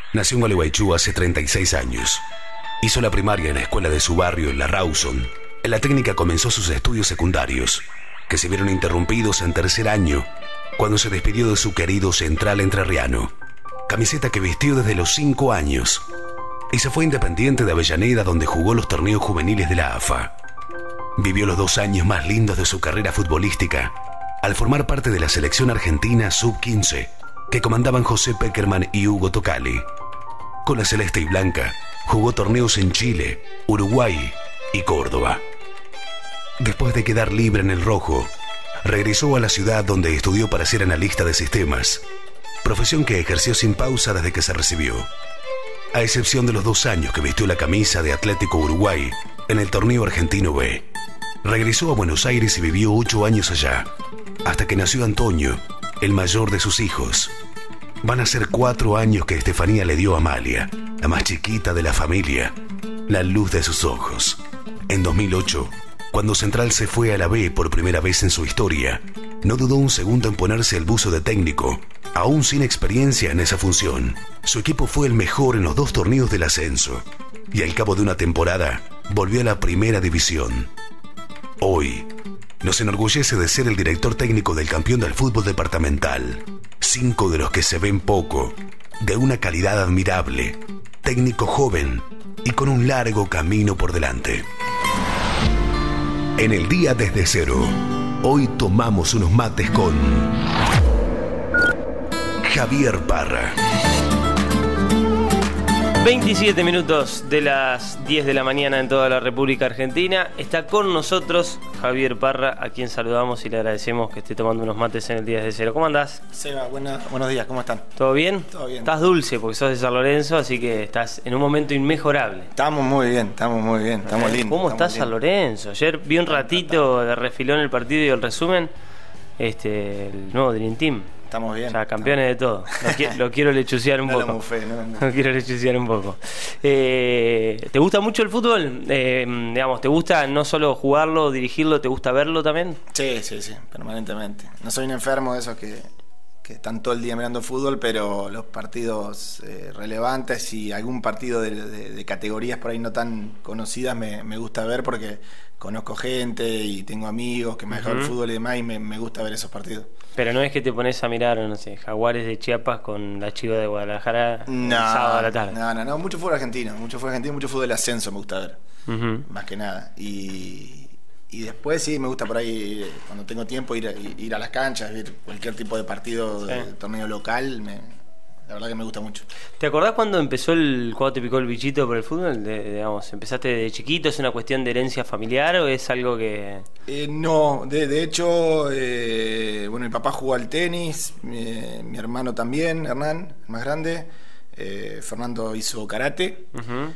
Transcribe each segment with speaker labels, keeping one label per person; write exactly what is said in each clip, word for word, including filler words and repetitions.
Speaker 1: Nació en Gualeguaychú hace treinta y seis años. Hizo la primaria en la escuela de su barrio, en la Rawson. En la técnica comenzó sus estudios secundarios, que se vieron interrumpidos en tercer año, cuando se despidió de su querido Central Entrerriano, camiseta que vistió desde los cinco años, y se fue a Independiente de Avellaneda, donde jugó los torneos juveniles de la A F A. Vivió los dos años más lindos de su carrera futbolística, al formar parte de la selección argentina sub quince, que comandaban José Peckerman y Hugo Tocali. Con la celeste y blanca, jugó torneos en Chile, Uruguay y Córdoba. Después de quedar libre en el rojo, regresó a la ciudad donde estudió para ser analista de sistemas, profesión que ejerció sin pausa desde que se recibió, a excepción de los dos años que vistió la camisa de Atlético Uruguay en el torneo argentino B. Regresó a Buenos Aires y vivió ocho años allá, hasta que nació Antonio, el mayor de sus hijos. Van a ser cuatro años que Estefanía le dio a Amalia, la más chiquita de la familia, la luz de sus ojos. En dos mil ocho, cuando Central se fue a la B por primera vez en su historia, no dudó un segundo en ponerse el buzo de técnico, aún sin experiencia en esa función. Su equipo fue el mejor en los dos torneos del ascenso, y al cabo de una temporada, volvió a la primera división. Hoy, nos enorgullece de ser el director técnico del campeón del fútbol departamental. Cinco de los que se ven poco, de una calidad admirable, técnico joven y con un largo camino por delante. En el día desde cero, hoy tomamos unos mates con Javier Parra.
Speaker 2: veintisiete minutos de las diez de la mañana en toda la República Argentina. Está con nosotros Javier Parra, a quien saludamos y le agradecemos que esté tomando unos mates en el día desde cero. ¿Cómo andás?
Speaker 3: Seba, buena, buenos días, ¿cómo están?
Speaker 2: ¿Todo bien?
Speaker 3: Todo bien.
Speaker 2: Estás dulce porque sos de San Lorenzo, así que estás en un momento inmejorable.
Speaker 3: Estamos muy bien, estamos muy bien, estamos lindos.
Speaker 2: ¿Cómo estás, San Lorenzo? Ayer vi un ratito de refilón el partido y el resumen, este, el nuevo Dream Team.
Speaker 3: Estamos bien.
Speaker 2: O sea, campeones
Speaker 3: estamos...
Speaker 2: de todo. Lo, qui lo quiero lechuciar un
Speaker 3: no
Speaker 2: poco.
Speaker 3: No, mufé, no, no.
Speaker 2: Lo quiero lechuciar un poco. Eh, ¿Te gusta mucho el fútbol? Eh, digamos, ¿te gusta no solo jugarlo, dirigirlo, te gusta verlo también?
Speaker 3: Sí, sí, sí, permanentemente. No soy un enfermo de esos que, que están todo el día mirando fútbol, pero los partidos eh, relevantes y algún partido de, de, de categorías por ahí no tan conocidas me, me gusta ver porque conozco gente y tengo amigos que me han dejado uh-huh. el fútbol y demás, y me, me gusta ver esos partidos.
Speaker 2: Pero no es que te pones a mirar, no sé, Jaguares de Chiapas con la Chiva de Guadalajara
Speaker 3: no,
Speaker 2: el sábado a la tarde.
Speaker 3: No, no, no, mucho fútbol argentino, mucho fútbol argentino, mucho fútbol del ascenso me gusta ver,
Speaker 2: uh-huh.
Speaker 3: más que nada. Y, y después sí me gusta por ahí, cuando tengo tiempo, ir a, ir a las canchas, ver cualquier tipo de partido, sí. de torneo local, me... La verdad que me gusta mucho.
Speaker 2: ¿Te acordás cuando empezó el, cuando te picó el bichito por el fútbol? De, digamos, ¿empezaste de chiquito? ¿Es una cuestión de herencia familiar o es algo que...?
Speaker 3: Eh, no, de, de hecho, eh, bueno, mi papá jugó al tenis, mi, mi hermano también, Hernán, el más grande, eh, Fernando hizo karate, uh-huh.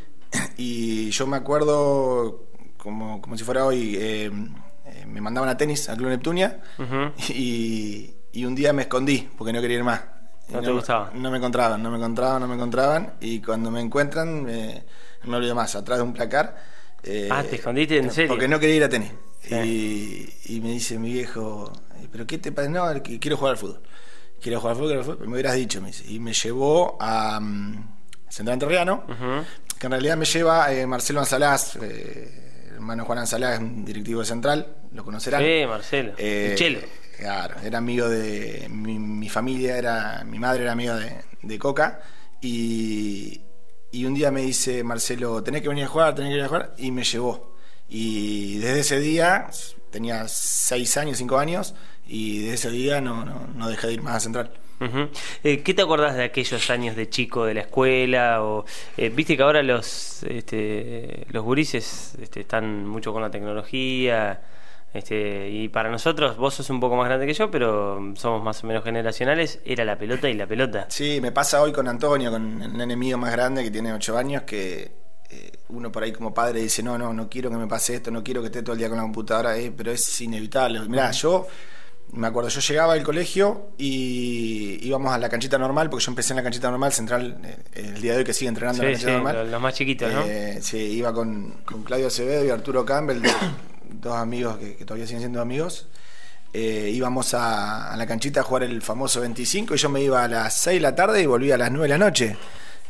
Speaker 3: y yo me acuerdo, como, como si fuera hoy, eh, eh, me mandaban a tenis al Club Neptunia, uh-huh. y, y un día me escondí porque no quería ir más.
Speaker 2: ¿No,
Speaker 3: no
Speaker 2: te gustaba?
Speaker 3: No me encontraban, no me encontraban, no me encontraban. Y cuando me encuentran, eh, no me olvido más, atrás de un placar. Eh,
Speaker 2: ah, ¿te escondiste en serio?
Speaker 3: Porque no quería ir a tenis.
Speaker 2: Sí.
Speaker 3: Y, y me dice mi viejo, ¿pero qué te pasa? No, quiero jugar al fútbol. Quiero jugar al fútbol, quiero jugar al fútbol. Me hubieras dicho, me dice. Y me llevó a um, Central Entrerriano, uh-huh. que en realidad me lleva eh, Marcelo Ansalás, eh, el hermano Juan Ansalás, un directivo de Central, lo conocerán.
Speaker 2: Sí, Marcelo. Eh, el Chelo.
Speaker 3: Claro, era amigo de mi, mi familia, era mi madre era amiga de, de Coca, y, y un día me dice Marcelo, tenés que venir a jugar, tenés que venir a jugar, y me llevó. Y desde ese día, tenía seis años, cinco años, y desde ese día no, no, no dejé de ir más a Central.
Speaker 2: Uh-huh. eh, ¿Qué te acordás de aquellos años de chico de la escuela? O eh, viste que ahora los este, los gurises este, están mucho con la tecnología. Este, y para nosotros, vos sos un poco más grande que yo, pero somos más o menos generacionales, era la pelota y la pelota.
Speaker 3: Sí, me pasa hoy con Antonio, con el nene mío más grande que tiene ocho años, que eh, uno por ahí como padre dice, no, no, no quiero que me pase esto, no quiero que esté todo el día con la computadora, eh, pero es inevitable. Mirá, yo me acuerdo, yo llegaba al colegio y íbamos a la canchita normal, porque yo empecé en la canchita normal, Central, eh, el día de hoy que sigue entrenando
Speaker 2: sí,
Speaker 3: en la canchita
Speaker 2: sí,
Speaker 3: normal.
Speaker 2: Los, los más chiquitos, ¿no?
Speaker 3: Eh, sí, iba con, con Claudio Acevedo y Arturo Campbell, de, dos amigos que, que todavía siguen siendo amigos. Eh, íbamos a, a la canchita a jugar el famoso veinticinco y yo me iba a las seis de la tarde y volvía a las nueve de la noche.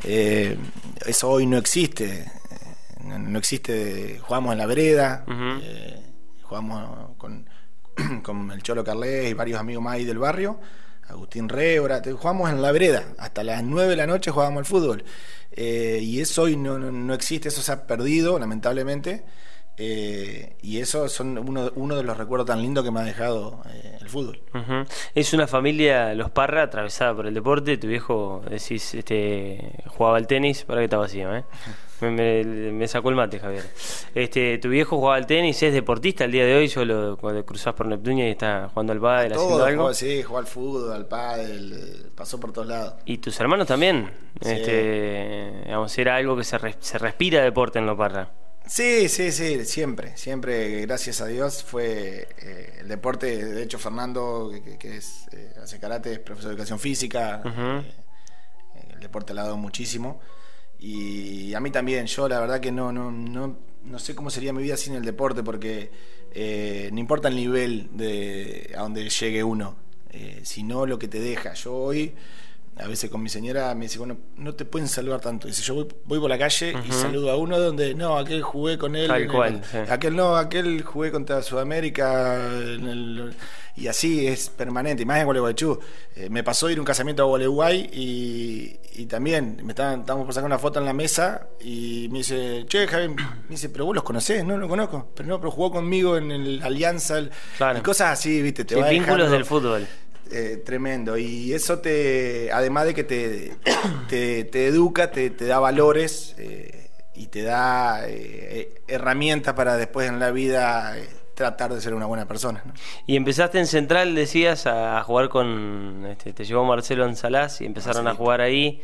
Speaker 3: Eh, eso hoy no existe. No, no existe. Jugamos en la vereda, uh-huh. eh, jugamos con, con el Cholo Carles y varios amigos más ahí del barrio, Agustín Révora, jugamos en la vereda, hasta las nueve de la noche jugábamos al fútbol. Eh, y eso hoy no, no, no existe, eso se ha perdido, lamentablemente. Eh, y eso son uno, uno de los recuerdos tan lindos que me ha dejado eh, el fútbol.
Speaker 2: Uh-huh. Es una familia, los Parra, atravesada por el deporte. Tu viejo, decís, este, jugaba al tenis, para que estaba vacío, ¿eh? me, me, me sacó el mate, Javier. Este, tu viejo jugaba al tenis, es deportista al día de hoy. Yo lo, cuando cruzás por Neptunia y está jugando al pádel,
Speaker 3: todo,
Speaker 2: haciendo algo.
Speaker 3: Juega, sí, juega al fútbol, al pádel, pasó por todos lados.
Speaker 2: Y tus hermanos también.
Speaker 3: Sí.
Speaker 2: Este, digamos, era algo que se, res, se respira deporte en los Parra.
Speaker 3: Sí, sí, sí, siempre, siempre, gracias a Dios, fue eh, el deporte. De hecho, Fernando, que, que es, eh, hace karate, es profesor de educación física, uh-huh. eh, el deporte le ha dado muchísimo. Y a mí también, yo la verdad que no, no, no, no sé cómo sería mi vida sin el deporte, porque eh, no importa el nivel de a donde llegue uno, eh, sino lo que te deja. Yo hoy... A veces con mi señora me dice, bueno, no te pueden saludar tanto. Dice, yo voy, voy por la calle uh-huh. y saludo a uno donde, no, aquel jugué con él.
Speaker 2: Tal cual,
Speaker 3: el,
Speaker 2: sí.
Speaker 3: Aquel no, aquel jugué contra Sudamérica. En el, y así es permanente. Y más en Gualeguaychú. Eh, me pasó ir a un casamiento a Gualeguay y, y también me estaban, estábamos por sacar una foto en la mesa y me dice, che, Javier, me dice, pero vos los conocés, no lo conozco. Pero no, pero jugó conmigo en el Alianza. El,
Speaker 2: claro.
Speaker 3: Y cosas así, viste, te
Speaker 2: sí,
Speaker 3: va
Speaker 2: vínculos
Speaker 3: dejando,
Speaker 2: del fútbol.
Speaker 3: Eh, tremendo, y eso te, además de que te, te, te educa, te, te da valores eh, y te da eh, herramientas para después en la vida eh, tratar de ser una buena persona, ¿no?
Speaker 2: Y empezaste en Central, decías, a, a jugar con, este, te llevó Marcelo Anzalás y empezaron ah, sí. a jugar ahí.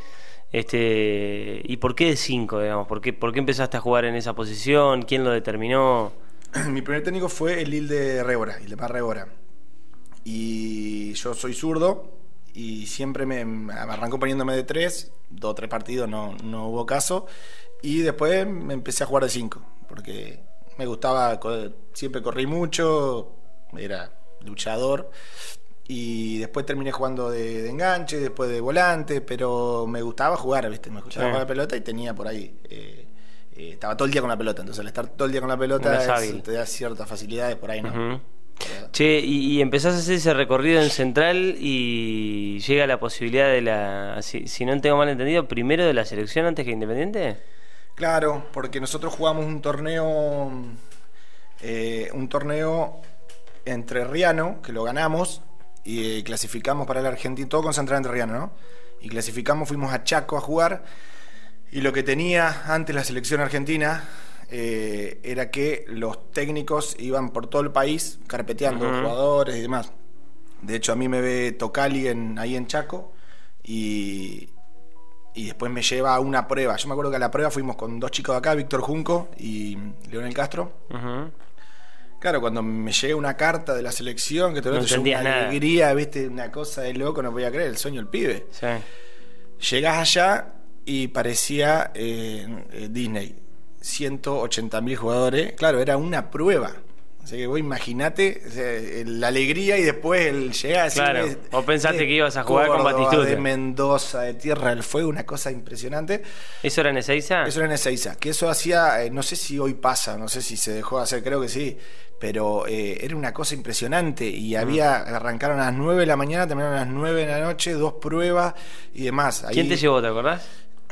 Speaker 2: Este, ¿y por qué de cinco, digamos? ¿Por qué, ¿Por qué empezaste a jugar en esa posición? ¿Quién lo determinó?
Speaker 3: Mi primer técnico fue el Hilde Révora, Ildemar Révora. Y yo soy zurdo y siempre me, me arrancó poniéndome de tres, dos o tres partidos no, no hubo caso, y después me empecé a jugar de cinco porque me gustaba, siempre corrí mucho, era luchador, y después terminé jugando de, de enganche, después de volante, pero me gustaba jugar, ¿viste? Me gustaba sí. jugar la pelota y tenía por ahí eh, eh, estaba todo el día con la pelota, entonces al estar todo el día con la pelota es, te da ciertas facilidades por ahí, ¿no? Uh-huh.
Speaker 2: Che, y, y empezás a hacer ese recorrido en Central y llega la posibilidad de la, si, si no tengo mal entendido, primero de la selección antes que Independiente.
Speaker 3: Claro, porque nosotros jugamos un torneo, eh, un torneo entrerriano que lo ganamos y eh, clasificamos para la Argentina, todo con Central Entrerriano, ¿no? Y clasificamos, fuimos a Chaco a jugar, y lo que tenía antes la selección argentina Eh, era que los técnicos iban por todo el país carpeteando uh-huh. jugadores y demás. De hecho, a mí me ve Tocali en, ahí en Chaco y, y después me lleva a una prueba. Yo me acuerdo que a la prueba fuimos con dos chicos de acá, Víctor Junco y Leonel Castro. Uh-huh. Claro, cuando me llega una carta de la selección que te
Speaker 2: no
Speaker 3: veo una
Speaker 2: nada.
Speaker 3: alegría, viste, una cosa de loco, no podía creer, el sueño del pibe.
Speaker 2: Sí.
Speaker 3: Llegás allá y parecía eh, Disney. ciento ochenta mil jugadores, claro, era una prueba. Así que vos imaginate, o sea, la alegría y después el llegar así.
Speaker 2: Claro,
Speaker 3: de,
Speaker 2: vos pensaste
Speaker 3: de
Speaker 2: que ibas a jugar
Speaker 3: Córdoba,
Speaker 2: con Batistuta.
Speaker 3: De Mendoza, de Tierra del Fuego, una cosa impresionante.
Speaker 2: ¿Eso era en Ezeiza?
Speaker 3: Eso era en Ezeiza, que eso hacía, eh, no sé si hoy pasa, no sé si se dejó de hacer, creo que sí, pero eh, era una cosa impresionante y había, mm. arrancaron a las nueve de la mañana, terminaron a las nueve de la noche, dos pruebas y demás.
Speaker 2: ¿Quién
Speaker 3: Ahí,
Speaker 2: te llevó, te acordás?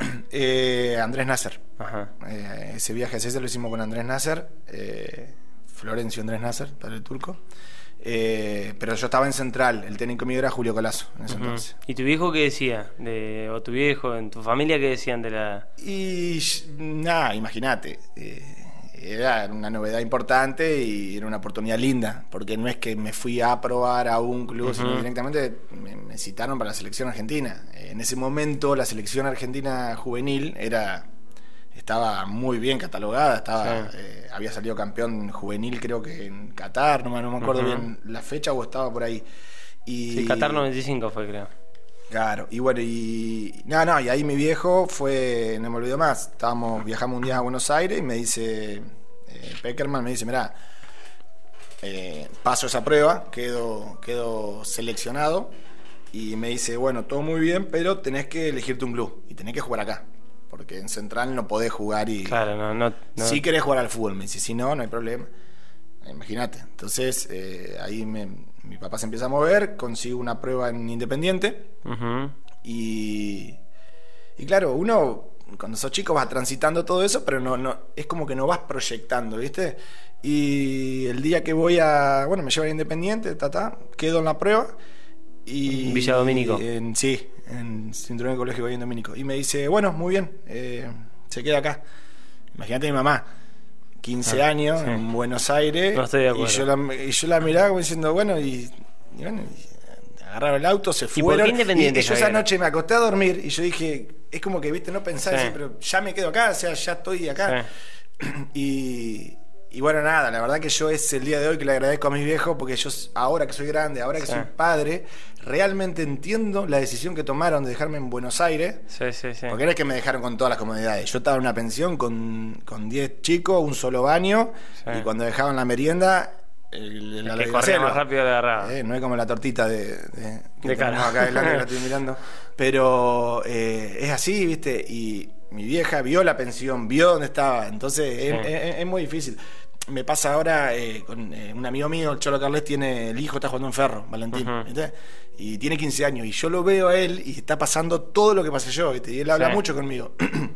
Speaker 3: Eh, Andrés Nasser.
Speaker 2: Ajá.
Speaker 3: Eh, ese viaje a César lo hicimos con Andrés Nasser, eh, Florencio Andrés Nasser, para el turco. Eh, pero yo estaba en Central, el técnico mío era Julio Colazo en ese uh-huh. entonces.
Speaker 2: ¿Y tu viejo qué decía? De, ¿O tu viejo, en tu familia qué decían de la...?
Speaker 3: Y nada, imagínate. Eh, era una novedad importante y era una oportunidad linda, porque no es que me fui a probar a un club, uh-huh. sino directamente me, me citaron para la selección argentina. En ese momento la selección argentina juvenil era estaba muy bien catalogada, estaba sí. eh, había salido campeón juvenil creo que en Qatar, no, no me acuerdo uh-huh. bien la fecha o estaba por ahí. Y,
Speaker 2: sí, Qatar noventa y cinco fue, creo.
Speaker 3: Claro, y bueno, y no, no, y ahí mi viejo fue, no me olvido más, estábamos, viajamos un día a Buenos Aires y me dice, eh, Peckerman me dice, mirá, eh, paso esa prueba, quedo, quedo seleccionado, y me dice, bueno, todo muy bien, pero tenés que elegirte un club, y tenés que jugar acá. porque en Central no podés jugar y...
Speaker 2: Claro, no, no, no.
Speaker 3: Si querés jugar al fútbol, me dice, si no, no hay problema. Imagínate. Entonces, eh, ahí me, mi papá se empieza a mover, consigo una prueba en Independiente. Uh-huh. y, y claro, uno, cuando sos chico vas transitando todo eso, pero no, no es como que no vas proyectando, ¿viste? Y el día que voy a... Bueno, me llevan a Independiente, ta, ta, quedo en la prueba. Y
Speaker 2: Villa Domínico.
Speaker 3: En, sí, en Cinturón de Colegio Villa Domínico. Y me dice, bueno, muy bien, eh, se queda acá. Imagínate mi mamá. quince ah, años, sí. En Buenos Aires.
Speaker 2: No estoy de acuerdo.
Speaker 3: Y yo la, y yo la miraba como diciendo, bueno, y, y bueno, y agarraron el auto, se fueron.
Speaker 2: ¿Y por qué Independiente?
Speaker 3: Y yo esa noche me acosté a dormir y yo dije, es como que, viste, no pensar, sí. Pero ya me quedo acá, o sea, ya estoy acá. Sí. Y, y bueno, nada, la verdad que yo es el día de hoy que le agradezco a mis viejos, porque yo ahora que soy grande, ahora que sí. soy padre, realmente entiendo la decisión que tomaron de dejarme en Buenos Aires.
Speaker 2: Sí, sí, sí.
Speaker 3: Porque era que me dejaron con todas las comodidades. Yo estaba en una pensión con con diez chicos, un solo baño, sí. Y cuando dejaban la merienda, el,
Speaker 2: el, el que corría más rápido le agarraba.
Speaker 3: Eh, no es como la tortita de, de que
Speaker 2: de
Speaker 3: tenemos acá adelante, que la estoy mirando. Pero eh, es así, ¿viste? Y mi vieja vio la pensión, vio dónde estaba. Entonces sí. es, es, es muy difícil. Me pasa ahora eh, con eh, un amigo mío, el Cholo Carles, tiene el hijo, está jugando en Ferro, Valentín, uh-huh. ¿viste? Y tiene quince años, y yo lo veo a él y está pasando todo lo que pasé yo, ¿viste? Y él habla sí. mucho conmigo.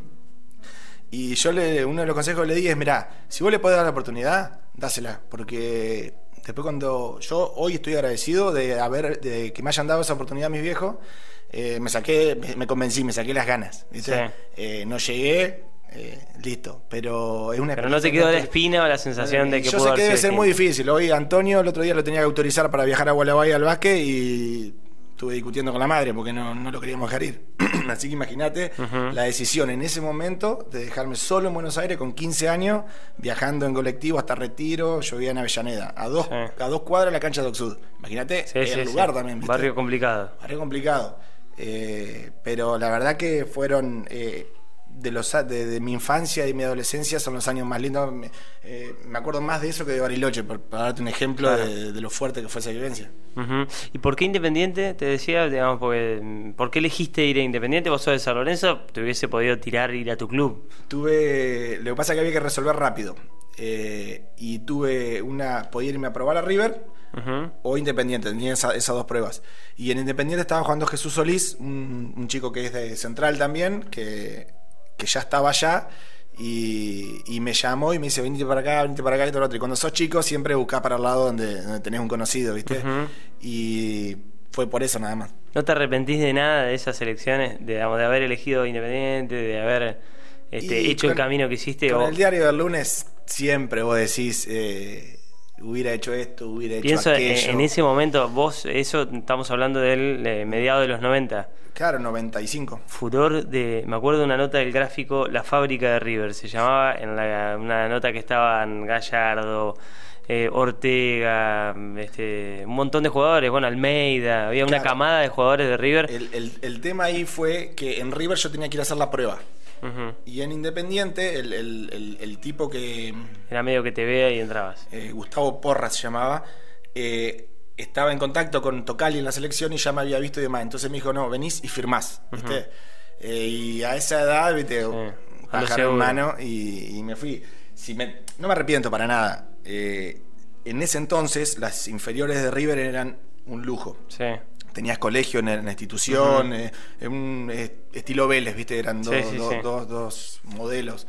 Speaker 3: Y yo le, uno de los consejos que le di es, mirá, si vos le podés dar la oportunidad, dásela, porque después cuando yo hoy estoy agradecido de haber, de que me hayan dado esa oportunidad a mis viejos, eh, me saqué, me, me convencí, me saqué las ganas, ¿viste? Sí. Eh, no llegué. Eh, listo, pero es una
Speaker 2: pero no te quedó la espina o la sensación eh, de que
Speaker 3: yo
Speaker 2: pudo
Speaker 3: sé que debe ser
Speaker 2: distinto.
Speaker 3: Muy difícil. Hoy Antonio el otro día lo tenía que autorizar para viajar a Gualeguay al básquet y estuve discutiendo con la madre porque no, no lo queríamos dejar ir. Así que imagínate uh-huh. la decisión en ese momento de dejarme solo en Buenos Aires con quince años, viajando en colectivo hasta Retiro. Yo vivía en Avellaneda, a dos, sí. a dos cuadras de la cancha de Oxud. Imagínate sí, el sí, lugar sí. también, ¿viste?
Speaker 2: Barrio complicado.
Speaker 3: Barrio complicado. Eh, pero la verdad que fueron... Eh, de los de, de mi infancia y mi adolescencia son los años más lindos. Me, eh, me acuerdo más de eso que de Bariloche, por, para darte un ejemplo claro. de, de lo fuerte que fue esa vivencia.
Speaker 2: Uh-huh. ¿Y por qué Independiente? Te decía, digamos, porque, ¿por qué elegiste ir a Independiente? Vos sos de San Lorenzo, te hubiese podido tirar ir a tu club.
Speaker 3: Tuve, lo que pasa es que había que resolver rápido. Eh, y tuve una, podía irme a probar a River uh-huh. o Independiente, tenía esa, esas dos pruebas. Y en Independiente estaba jugando Jesús Solís, un, un chico que es de Central también, que que ya estaba allá y, y me llamó y me dice venite para acá, venite para acá y todo lo otro. Y cuando sos chico siempre buscás para el lado donde, donde tenés un conocido, ¿viste? Uh-huh. Y fue por eso nada más.
Speaker 2: ¿No te arrepentís de nada de esas elecciones? De, digamos, de haber elegido Independiente, de haber este, hecho con, el camino que hiciste.
Speaker 3: Con
Speaker 2: o...
Speaker 3: el diario del lunes siempre vos decís eh, hubiera hecho esto, hubiera hecho
Speaker 2: Pienso
Speaker 3: aquello.
Speaker 2: En, en ese momento, vos, eso estamos hablando del eh, mediado de los noventa.
Speaker 3: Claro, noventa y cinco.
Speaker 2: Furor de... Me acuerdo de una nota del gráfico La Fábrica de River. Se llamaba, en la, una nota que estaban Gallardo, eh, Ortega, este, un montón de jugadores, bueno, Almeida, había una claro. camada de jugadores de River.
Speaker 3: El, el, el tema ahí fue que en River yo tenía que ir a hacer la prueba. Uh-huh. Y en Independiente, el, el, el, el tipo que...
Speaker 2: Era medio que te vea y entrabas.
Speaker 3: Eh, Gustavo Porras se llamaba. Eh, estaba en contacto con Tocali en la selección y ya me había visto y demás. Entonces me dijo, no, venís y firmás, ¿viste? Uh-huh. Eh, y a esa edad, ¿viste? Sí. Pájaro en mano y, y me fui. Si me, no me arrepiento para nada. Eh, en ese entonces, las inferiores de River eran un lujo. Sí. Tenías colegio en la institución, uh-huh. eh, un eh, estilo Vélez, ¿viste? Eran dos, sí, sí, dos, sí. dos, dos modelos.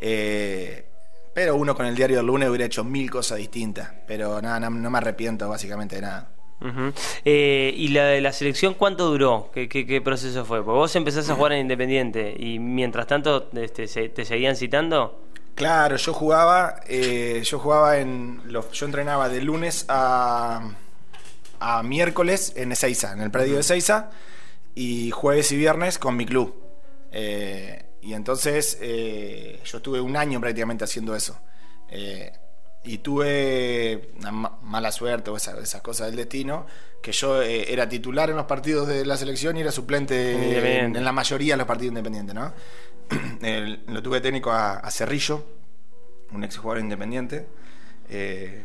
Speaker 3: Eh, pero uno con el diario del lunes hubiera hecho mil cosas distintas. Pero nada, no, no me arrepiento básicamente de nada.
Speaker 2: Uh-huh. Eh, ¿Y la de la selección cuánto duró? ¿Qué, qué, qué proceso fue? Porque vos empezás a jugar en Independiente y mientras tanto este, se, ¿te seguían citando?
Speaker 3: Claro, yo jugaba, eh, yo jugaba en los, yo entrenaba de lunes a, a miércoles en Ezeiza, en el predio uh-huh. de Ezeiza, y jueves y viernes con mi club. Eh, y entonces eh, yo estuve un año prácticamente haciendo eso. Eh, y tuve una ma- mala suerte o esa, esas cosas del destino, que yo eh, era titular en los partidos de la selección y era suplente en, en la mayoría de los partidos independientes, ¿no? El, lo tuve técnico a, a Cerrillo, un ex jugador independiente, eh,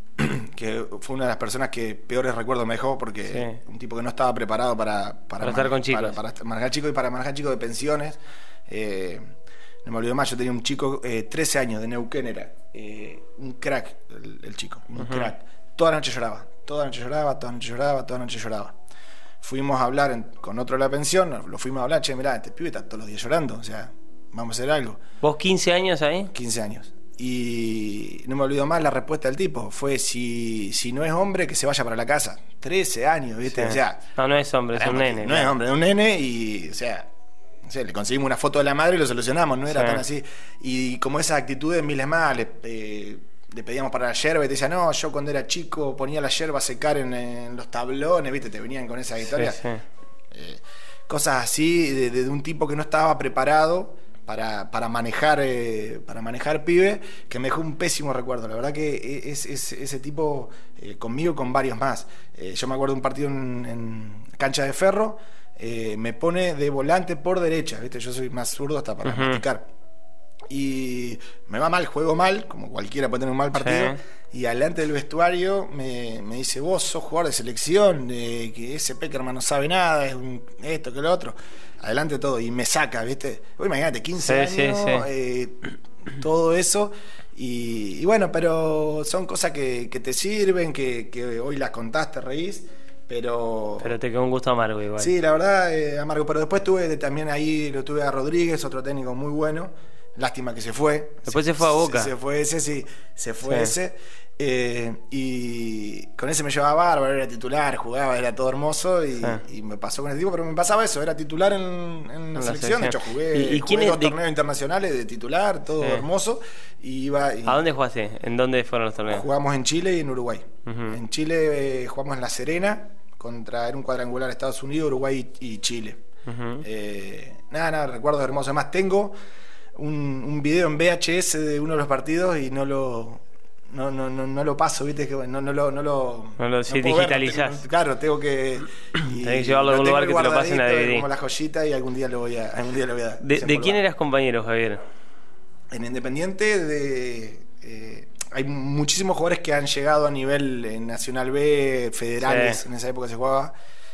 Speaker 3: que fue una de las personas que peores recuerdos me dejó, porque sí. un tipo que no estaba preparado para, para,
Speaker 2: para estar con chicos,
Speaker 3: para, para manejar chicos y para manejar chicos de pensiones. Eh, no me olvido más, yo tenía un chico, eh, trece años, de Neuquén era, eh, un crack el, el chico, un uh-huh. crack. Toda la noche lloraba, toda la noche lloraba, toda la noche lloraba, toda la noche lloraba. Fuimos a hablar en, con otro de la pensión, lo fuimos a hablar, che, mirá, este pibe está todos los días llorando, o sea, vamos a hacer algo.
Speaker 2: ¿Vos quince años ahí?
Speaker 3: quince años. Y no me olvido más la respuesta del tipo, fue si, si no es hombre, que se vaya para la casa. trece años, ¿viste? Sí. O sea,
Speaker 2: no, no es hombre, es un nene.
Speaker 3: No
Speaker 2: claro.
Speaker 3: es hombre, es un nene y, o sea, o sea, le conseguimos una foto de la madre y lo solucionamos, no era sí. tan así. Y como esas actitudes, miles más, le, eh, le pedíamos para la yerba y te decía, no, yo cuando era chico ponía la yerba a secar en, en los tablones, ¿viste? Te venían con esas historias. Sí, sí. Eh, cosas así de, de, de un tipo que no estaba preparado para, para manejar eh, para manejar pibe, que me dejó un pésimo recuerdo. La verdad que es, es ese tipo, eh, conmigo y con varios más. Eh, yo me acuerdo de un partido en, en Cancha de Ferro, eh, me pone de volante por derecha, ¿viste? Yo soy más zurdo hasta para uh-huh. practicar. Y me va mal, juego mal, como cualquiera puede tener un mal partido. Sí. Y adelante del vestuario me, me dice, vos sos jugador de selección, eh, que ese Peckerman no sabe nada, es un, esto, que lo otro. Adelante todo, y me saca, ¿viste? Vos imagínate, quince sí, años, sí, sí. Eh, todo eso. Y, y bueno, pero son cosas que, que te sirven, que, que hoy las contás, te reís. Pero
Speaker 2: pero te quedó un gusto amargo igual.
Speaker 3: Sí, la verdad, eh, amargo. Pero después tuve también ahí, lo tuve a Rodríguez, otro técnico muy bueno. Lástima que se fue.
Speaker 2: Después se, se fue a Boca.
Speaker 3: Se, se fue ese, sí. Se fue sí. ese. Eh, y con ese me llevaba bárbaro, era titular, jugaba, era todo hermoso. Y, sí. y me pasó con ese tipo, pero me pasaba eso, era titular en, en la, la selección. De hecho, jugué, ¿Y, y jugué dos de... torneos internacionales de titular, todo sí. hermoso. Y iba, y...
Speaker 2: ¿A dónde jugaste? ¿En dónde fueron los torneos?
Speaker 3: Jugamos en Chile y en Uruguay. Uh-huh. En Chile eh, jugamos en La Serena, contra era un cuadrangular Estados Unidos, Uruguay y, y Chile. Uh-huh. eh, nada, nada, recuerdos hermosos. Además, tengo un, un video en V H S de uno de los partidos y no lo no no no, no lo paso, viste, que no no lo no lo,
Speaker 2: no lo sí, no digitalizás.
Speaker 3: Tengo, claro, tengo que
Speaker 2: y, tenés que llevarlo a algún lugar que te lo pasen a D V D
Speaker 3: como la joyita y algún día lo voy a algún día lo voy a dar.
Speaker 2: ¿De, ¿de quién eras compañero, Javier?
Speaker 3: En Independiente de eh, hay muchísimos jugadores que han llegado a nivel eh, Nacional B, federales, sí. en esa época se jugaba,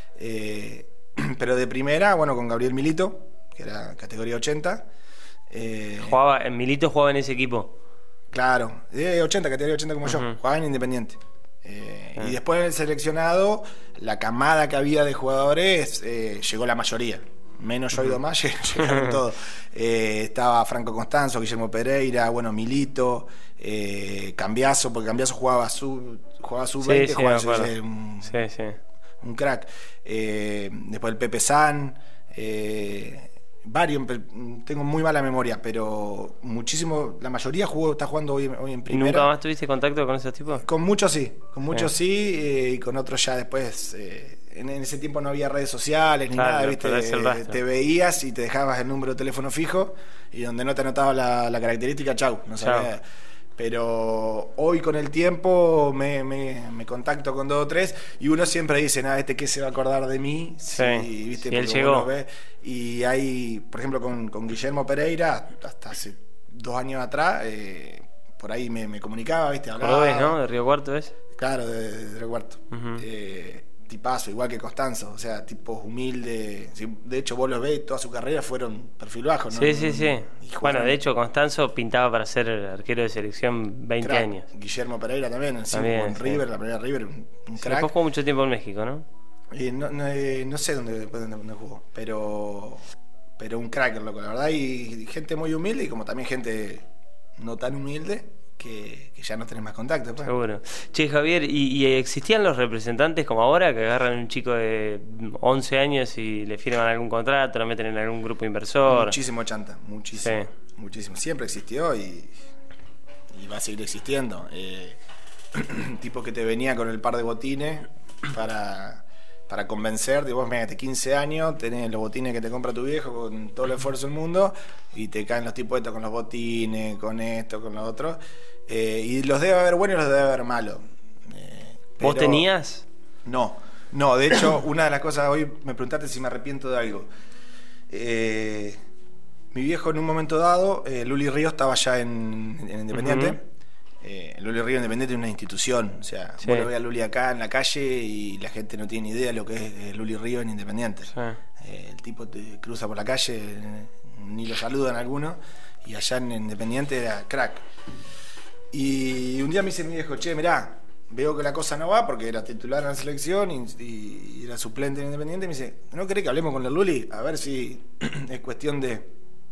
Speaker 3: eh, pero de primera, bueno, con Gabriel Milito, que era categoría ochenta.
Speaker 2: Eh, jugaba, en Milito jugaba en ese equipo.
Speaker 3: Claro, de ochenta, categoría ochenta como uh-huh. yo, jugaba en Independiente. Eh, uh-huh. Y después en el seleccionado, la camada que había de jugadores, eh, llegó la mayoría. Menos yo y Domás, llegaron todos. Eh, estaba Franco Constanzo, Guillermo Pereira, bueno, Milito, eh, Cambiaso, porque Cambiaso jugaba sub, jugaba sub veinte, sí, sí, jugaba su, un, sí, sí. un crack. Eh, después el Pepe San, eh, varios, tengo muy mala memoria, pero muchísimo, la mayoría jugó, está jugando hoy, hoy en primera.
Speaker 2: ¿Y nunca más tuviste contacto con esos tipos?
Speaker 3: Con muchos sí, con muchos sí, sí eh, y con otros ya después. Eh, en, en ese tiempo no había redes sociales ni claro, nada, ¿viste? Te veías y te dejabas el número de teléfono fijo y donde no te anotaba la, la característica, chau, no sabía. Chau. Pero hoy con el tiempo me, me, me contacto con dos o tres y uno siempre dice, nada, este que se va a acordar de mí.
Speaker 2: Sí,
Speaker 3: sí, ¿viste?
Speaker 2: Sí, él llegó.
Speaker 3: Ve. Y hay, por ejemplo, con, con Guillermo Pereira, hasta hace dos años atrás, eh, por ahí me, me comunicaba, ¿viste? Hablaba.
Speaker 2: Cordobés, ¿no? ¿De Río Cuarto es?
Speaker 3: Claro, de, de Río Cuarto. Uh-huh. eh, tipazo, igual que Constanzo, o sea, tipos humildes. De hecho, vos los ves, toda su carrera fueron perfil bajo, ¿no?
Speaker 2: Sí, sí, sí. Bueno, de hecho, Constanzo pintaba para ser arquero de selección veinte crack. Años.
Speaker 3: Guillermo Pereira también, en también, sí. River, la primera River, un, un
Speaker 2: sí,
Speaker 3: crack.
Speaker 2: Después jugó mucho tiempo en México, ¿no?
Speaker 3: Y no, no, eh, no sé dónde, dónde, dónde jugó, pero, pero un crack, loco, la verdad. Y gente muy humilde y como también gente no tan humilde. Que, que ya no tenés más contacto. Pues.
Speaker 2: Seguro. Che, Javier, ¿y, ¿y existían los representantes como ahora que agarran a un chico de once años y le firman algún contrato, lo meten en algún grupo inversor?
Speaker 3: Muchísimo chanta, muchísimo. Sí. Muchísimo. Siempre existió y, y va a seguir existiendo. Eh, tipo que te venía con el par de botines para, para convencerte. Vos, mírate, quince años, tenés los botines que te compra tu viejo con todo el esfuerzo del mundo y te caen los tipos estos con los botines, con esto, con lo otro. Eh, y los debe haber buenos y los debe haber malos. Eh,
Speaker 2: ¿Vos tenías?
Speaker 3: No, no, de hecho, una de las cosas, hoy me preguntaste si me arrepiento de algo. Eh, mi viejo en un momento dado, eh, Luli Río estaba ya en, en Independiente. Uh-huh. eh, Luli Río Independiente es una institución, o sea, sí. Vos lo ves a Luli acá en la calle y la gente no tiene ni idea de lo que es eh, Luli Río en Independiente. Sí. Eh, el tipo te cruza por la calle, ni lo saludan algunos, y allá en Independiente era crack. Y un día me dice mi viejo, che, mirá, veo que la cosa no va, porque era titular en la selección y, y era suplente en Independiente, y me dice, ¿no querés que hablemos con el Luli? A ver si es cuestión de...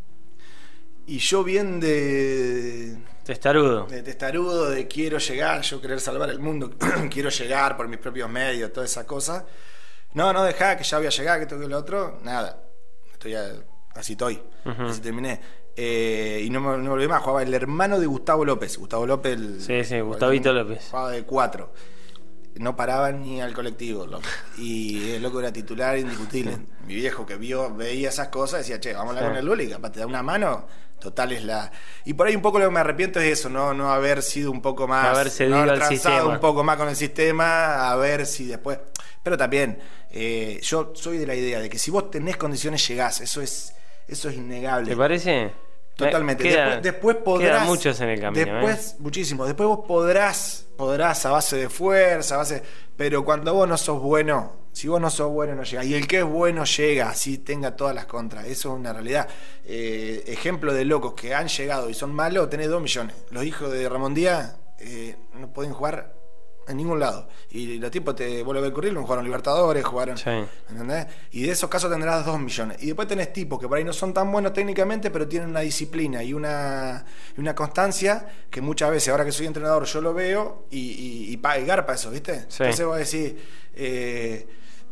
Speaker 3: Y yo bien de...
Speaker 2: Testarudo.
Speaker 3: De testarudo, de quiero llegar, yo querer salvar el mundo, quiero llegar por mis propios medios, toda esa cosa. No, no, dejá, que ya voy a llegar, que esto que lo otro. Nada, estoy a, así estoy, uh-huh. así terminé. Eh, y no me, no me volví más, jugaba el hermano de Gustavo López. Gustavo López, el,
Speaker 2: sí, sí, Gustavito López.
Speaker 3: Jugaba de cuatro. No paraban ni al colectivo, loco. Y el loco era titular indiscutible. Mi viejo que vio, veía esas cosas, decía, che, vamos a hablar sí. con el Luli, capaz te da una mano. Total es la... Y por ahí un poco lo que me arrepiento es eso, no, no haber sido un poco más...
Speaker 2: Haber cedido
Speaker 3: no haber
Speaker 2: al sistema.
Speaker 3: un poco más con el sistema, a ver si después... Pero también, eh, yo soy de la idea de que si vos tenés condiciones, llegás. Eso es, eso es innegable.
Speaker 2: ¿Te parece?
Speaker 3: Totalmente.
Speaker 2: Queda,
Speaker 3: después, después podrás...
Speaker 2: Quedan muchos en el camino.
Speaker 3: Después,
Speaker 2: ¿eh?
Speaker 3: muchísimos. Después vos podrás, podrás a base de fuerza, a base... Pero cuando vos no sos bueno, si vos no sos bueno, no llegás. Y el que es bueno llega, así tenga todas las contras. Eso es una realidad. Eh, ejemplo de locos que han llegado y son malos, tenés dos millones. Los hijos de Ramón Díaz eh, no pueden jugar en ningún lado. Y los tipos te vuelven el currículum, jugaron Libertadores, jugaron...
Speaker 2: Sí.
Speaker 3: ¿Entendés? Y de esos casos tendrás dos millones. Y después tenés tipos que por ahí no son tan buenos técnicamente, pero tienen una disciplina y una, y una constancia que muchas veces, ahora que soy entrenador, yo lo veo y, y, y, pa, y garpa eso, ¿viste?
Speaker 2: Sí.
Speaker 3: Entonces vos decís... Eh,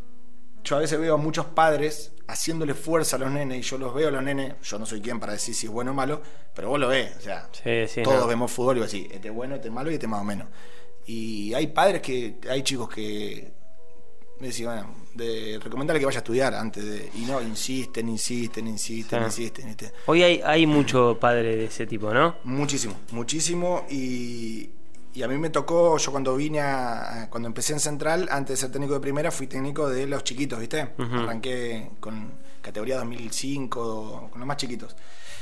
Speaker 3: yo a veces veo a muchos padres haciéndole fuerza a los nenes, y yo los veo a los nenes, yo no soy quien para decir si es bueno o malo, pero vos lo ves, o sea,
Speaker 2: sí, sí,
Speaker 3: todos
Speaker 2: no.
Speaker 3: vemos fútbol y vos decís, este es bueno, este es malo y este más o menos. Y hay padres que, hay chicos que me decían, bueno, de recomendarle que vaya a estudiar antes de, y no, insisten, insisten, insisten, sí. insisten, insisten.
Speaker 2: Hoy hay, hay mucho padre de ese tipo, ¿no?
Speaker 3: Muchísimo, muchísimo, y, y a mí me tocó, yo cuando vine a, cuando empecé en Central, antes de ser técnico de primera, fui técnico de los chiquitos, ¿viste? Uh-huh. Arranqué con categoría dos mil cinco, con los más chiquitos.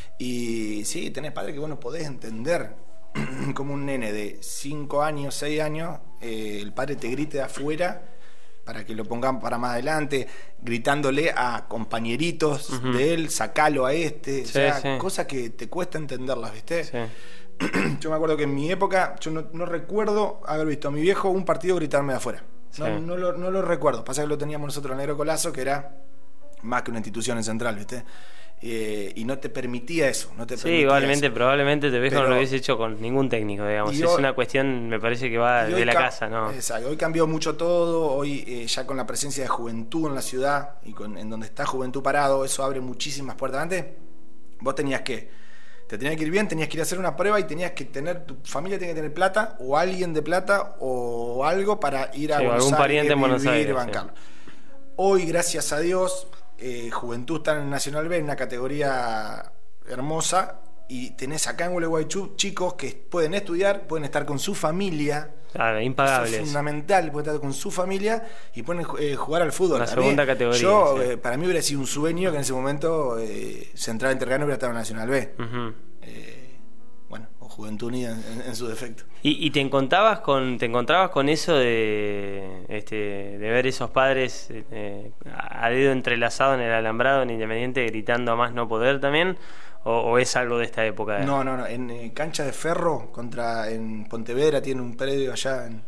Speaker 3: Y sí, tenés padres que vos no podés entender como un nene de cinco años, seis años, eh, el padre te grite de afuera para que lo pongan para más adelante, gritándole a compañeritos uh-huh. de él, sacalo a este, sí, o sea, sí. cosas que te cuesta entenderlas, ¿viste? Sí. Yo me acuerdo que en mi época, yo no, no recuerdo haber visto a mi viejo un partido gritarme de afuera. Sí. No, no, lo, no lo recuerdo. Pasa que lo teníamos nosotros el Negro Colazo, que era más que una institución en Central, ¿viste? Eh, y no te permitía eso, no te
Speaker 2: sí,
Speaker 3: permitía
Speaker 2: igualmente,
Speaker 3: eso.
Speaker 2: probablemente te ves como no lo hubiese hecho con ningún técnico, digamos. Hoy, es una cuestión, me parece que va de la casa, ¿no?
Speaker 3: Exacto, hoy cambió mucho todo, hoy eh, ya con la presencia de Juventud en la ciudad y con, en donde está Juventud parado, eso abre muchísimas puertas. Antes, vos tenías que, te tenías que ir bien, tenías que ir a hacer una prueba y tenías que tener, tu familia tenía que tener plata, o alguien de plata, o algo para ir a
Speaker 2: sí,
Speaker 3: Buenos
Speaker 2: algún
Speaker 3: Aires,
Speaker 2: pariente en Buenos
Speaker 3: vivir,
Speaker 2: Aires,
Speaker 3: bancarlo.
Speaker 2: Sí.
Speaker 3: Hoy, gracias a Dios, Eh, Juventud está en el Nacional B, en una categoría hermosa, y tenés acá en Gualeguaychú chicos que pueden estudiar, pueden estar con su familia.
Speaker 2: Claro, impagables.
Speaker 3: Eso es fundamental, pueden estar con su familia y pueden eh, jugar al fútbol.
Speaker 2: La segunda mí, categoría.
Speaker 3: Yo,
Speaker 2: sí.
Speaker 3: eh, para mí hubiera sido un sueño que en ese momento eh, Central Intercano hubiera estado en el Nacional B. Uh-huh. eh, bueno, o Juventud Unida en, en su defecto.
Speaker 2: ¿Y, y te encontrabas con te encontrabas con eso de este de ver esos padres eh, a dedo entrelazado en el alambrado en Independiente gritando a más no poder también? ¿O, o es algo de esta época?
Speaker 3: No, no, no. En eh, cancha de Ferro, contra en Pontevedra, tiene un predio allá en,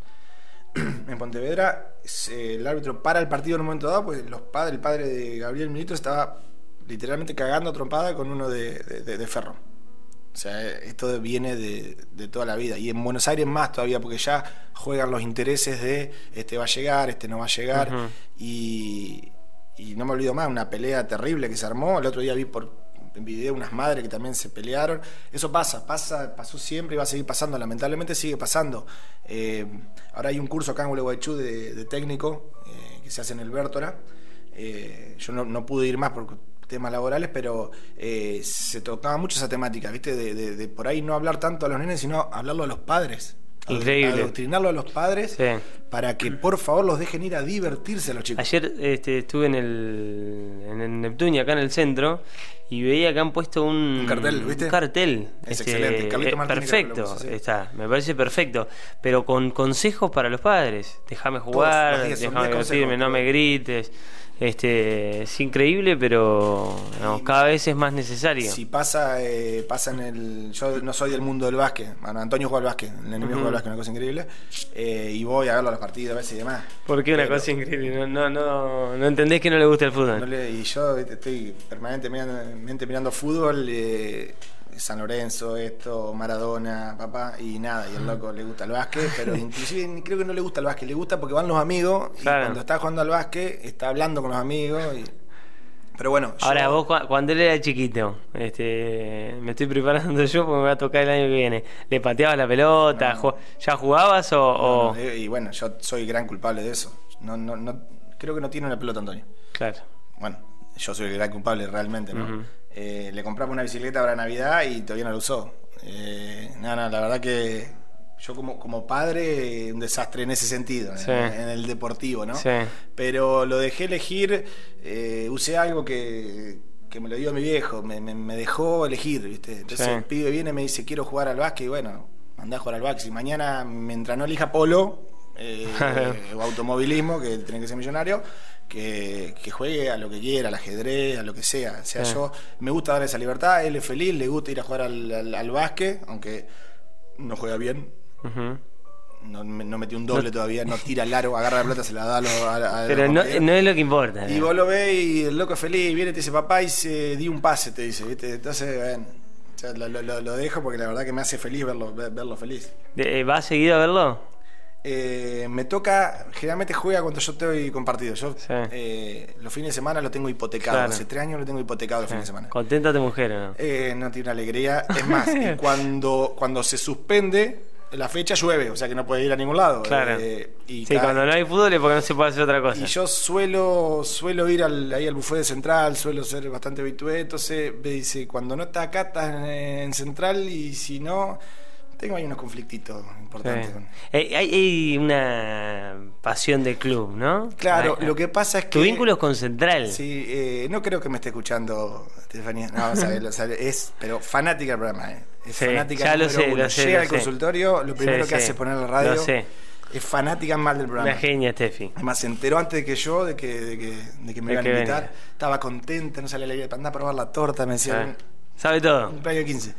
Speaker 3: en Pontevedra. Eh, el árbitro para el partido en un momento dado, pues los padres, el padre de Gabriel Milito estaba literalmente cagando a trompada con uno de, de, de, de Ferro. O sea, esto viene de, de toda la vida. Y en Buenos Aires más todavía, porque ya juegan los intereses de este va a llegar, este no va a llegar. Uh-huh. y, y no me olvido más, una pelea terrible que se armó. El otro día vi por en video unas madres que también se pelearon. Eso pasa, pasa, pasó siempre y va a seguir pasando. Lamentablemente sigue pasando. Eh, ahora hay un curso acá en Gualeguaychú de, de técnico eh, que se hace en el Bértora. Eh, yo no, no pude ir más por temas laborales, pero eh, se tocaba mucho esa temática, ¿viste? De, de, de por ahí no hablar tanto a los nenes, sino hablarlo a los padres.
Speaker 2: Increíble.
Speaker 3: Adoctrinarlo a los padres, sí, para que por favor los dejen ir a divertirse a los chicos.
Speaker 2: Ayer este, estuve en el en el Neptunia, acá en el centro, y veía que han puesto un,
Speaker 3: un cartel, ¿viste?
Speaker 2: Un cartel.
Speaker 3: Es
Speaker 2: este,
Speaker 3: excelente. Carlito
Speaker 2: eh,
Speaker 3: Martínez,
Speaker 2: perfecto,
Speaker 3: puso, sí.
Speaker 2: Está, me parece perfecto. Pero con consejos para los padres. Déjame jugar,
Speaker 3: Todos los días son
Speaker 2: déjame
Speaker 3: diez
Speaker 2: divertirme,
Speaker 3: consejos,
Speaker 2: no me grites. Este, es increíble, pero no, cada vez es más necesario.
Speaker 3: Si pasa, eh, pasa en el. Yo no soy del mundo del básquet. Bueno, Antonio juega al básquet, el enemigo
Speaker 2: Uh-huh.
Speaker 3: juega al básquet, una cosa increíble. Eh, y voy a verlo a los partidos a veces y demás.
Speaker 2: ¿Por qué una
Speaker 3: Pero
Speaker 2: cosa increíble? No, no, no, no entendés que no le gusta el fútbol.
Speaker 3: no le- y yo ¿viste? Estoy permanentemente mirando fútbol. Eh, San Lorenzo, esto, Maradona, papá, y nada, y el loco le gusta el básquet, pero inclusive ni creo que no le gusta el básquet, le gusta porque van los amigos, y
Speaker 2: Claro.
Speaker 3: cuando está jugando al básquet, está hablando con los amigos, y... pero bueno, yo-
Speaker 2: Ahora, vos cu- cuando él era chiquito, este, me estoy preparando yo porque me va a tocar el año que viene. ¿Le pateabas la pelota?
Speaker 3: No.
Speaker 2: Ju- ¿Ya jugabas o...?
Speaker 3: no,
Speaker 2: o-
Speaker 3: no, eh, y bueno, yo soy gran culpable de eso, no, no, no, creo que no tiene una pelota, Antonio.
Speaker 2: Claro.
Speaker 3: Bueno, yo soy el gran culpable realmente, ¿no?
Speaker 2: Ujú.
Speaker 3: Eh, le compramos una bicicleta para Navidad y todavía no la usó. Eh, no, no, la verdad que yo como, como padre, eh, un desastre en ese sentido,
Speaker 2: Sí.
Speaker 3: en, en el deportivo, ¿no?
Speaker 2: Sí.
Speaker 3: Pero lo dejé elegir, eh, usé algo que, que me lo dio mi viejo, me, me, me dejó elegir, ¿viste? Entonces
Speaker 2: Sí.
Speaker 3: el pibe viene y me dice, quiero jugar al básquet, y bueno, andá a jugar al básquet. Si mañana, mientras no elija polo eh, o automovilismo, que tiene que ser millonario, que, que juegue a lo que quiera, al ajedrez, a lo que sea. O sea,
Speaker 2: Sí.
Speaker 3: yo me gusta dar esa libertad, él es feliz, le gusta ir a jugar al, al, al básquet, aunque no juega bien.
Speaker 2: Ujú.
Speaker 3: No, no metió un doble todavía, no tira el aro, agarra la pelota, se la da a los a- a los
Speaker 2: Pero no,
Speaker 3: compañeros.
Speaker 2: no es lo que importa.
Speaker 3: Y
Speaker 2: ¿no?
Speaker 3: vos lo ves y el loco es feliz, viene y te dice, papá, y se di un pase, te dice, ¿viste? Entonces, bueno, o sea, lo, lo- lo dejo porque la verdad que me hace feliz verlo, ver- verlo feliz.
Speaker 2: De- ¿Vas seguido a verlo?
Speaker 3: Eh, me toca, generalmente juega cuando yo estoy compartido. Yo
Speaker 2: Sí.
Speaker 3: eh, los fines de semana lo tengo hipotecado.
Speaker 2: Claro.
Speaker 3: Hace tres años lo tengo hipotecado los fines de semana.
Speaker 2: ¿Contenta tu mujer o no?
Speaker 3: Eh, no tiene una alegría. Es más, y cuando, cuando se suspende la fecha llueve, o sea que no puede ir a ningún lado.
Speaker 2: Claro.
Speaker 3: Eh, y
Speaker 2: Sí,
Speaker 3: cada-
Speaker 2: cuando no hay fútbol es porque no se puede hacer otra cosa.
Speaker 3: Y yo suelo suelo ir al, ahí al buffet de Central, suelo ser bastante habitué, entonces me dice, cuando no está acá, estás en, en Central, y si no, tengo ahí unos conflictitos importantes.
Speaker 2: Sí.
Speaker 3: con-
Speaker 2: Eh, hay, hay una pasión de club, ¿no?
Speaker 3: Claro,
Speaker 2: Hay-
Speaker 3: lo que pasa es que...
Speaker 2: Tu vínculo es con Central.
Speaker 3: Sí, eh, no creo que me esté escuchando Estefanía, no, o sea, o sea, es, pero fanática del programa, eh. Es
Speaker 2: Sí,
Speaker 3: fanática
Speaker 2: ya lo
Speaker 3: número
Speaker 2: sé,
Speaker 3: uno.
Speaker 2: lo sé,
Speaker 3: Llega
Speaker 2: lo
Speaker 3: al
Speaker 2: sé.
Speaker 3: consultorio, lo primero
Speaker 2: Sí,
Speaker 3: que
Speaker 2: sí.
Speaker 3: hace es poner la radio.
Speaker 2: Lo sé.
Speaker 3: Es fanática mal del programa.
Speaker 2: Una genia, Steffi.
Speaker 3: Además, se enteró antes de que yo de que, de que, de que me
Speaker 2: De
Speaker 3: iban
Speaker 2: que
Speaker 3: a invitar.
Speaker 2: venía.
Speaker 3: Estaba contenta, no salía la idea de andar a probar la torta, me decía.
Speaker 2: Ah, sabe todo.
Speaker 3: Un cumpleaños quince.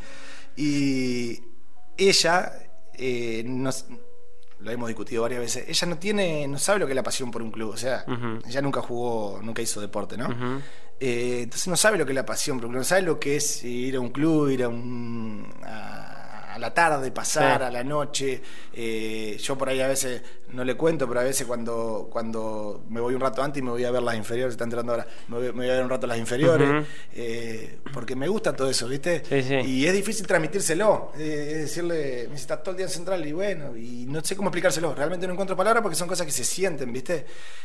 Speaker 3: Y ella, eh, nos- lo hemos discutido varias veces, ella no tiene, no sabe lo que es la pasión por un club. O sea,
Speaker 2: Ujú.
Speaker 3: ella nunca jugó, nunca hizo deporte, ¿no?
Speaker 2: Ujú.
Speaker 3: Eh, entonces no sabe lo que es la pasión por un club, no sabe lo que es ir a un club, ir a un. a, a la tarde, pasar,
Speaker 2: Sí.
Speaker 3: a la noche. Eh, yo por ahí a veces no le cuento, pero a veces cuando, cuando me voy un rato antes y me voy a ver las inferiores, está entrando ahora, me voy, me voy a ver un rato las inferiores,
Speaker 2: Ujú.
Speaker 3: eh, porque me gusta todo eso, ¿viste?
Speaker 2: Sí, sí.
Speaker 3: Y es difícil transmitírselo, eh, es decirle, me dice, estás todo el día en Central, y bueno, y no sé cómo explicárselo, realmente no encuentro palabras porque son cosas que se sienten, ¿viste?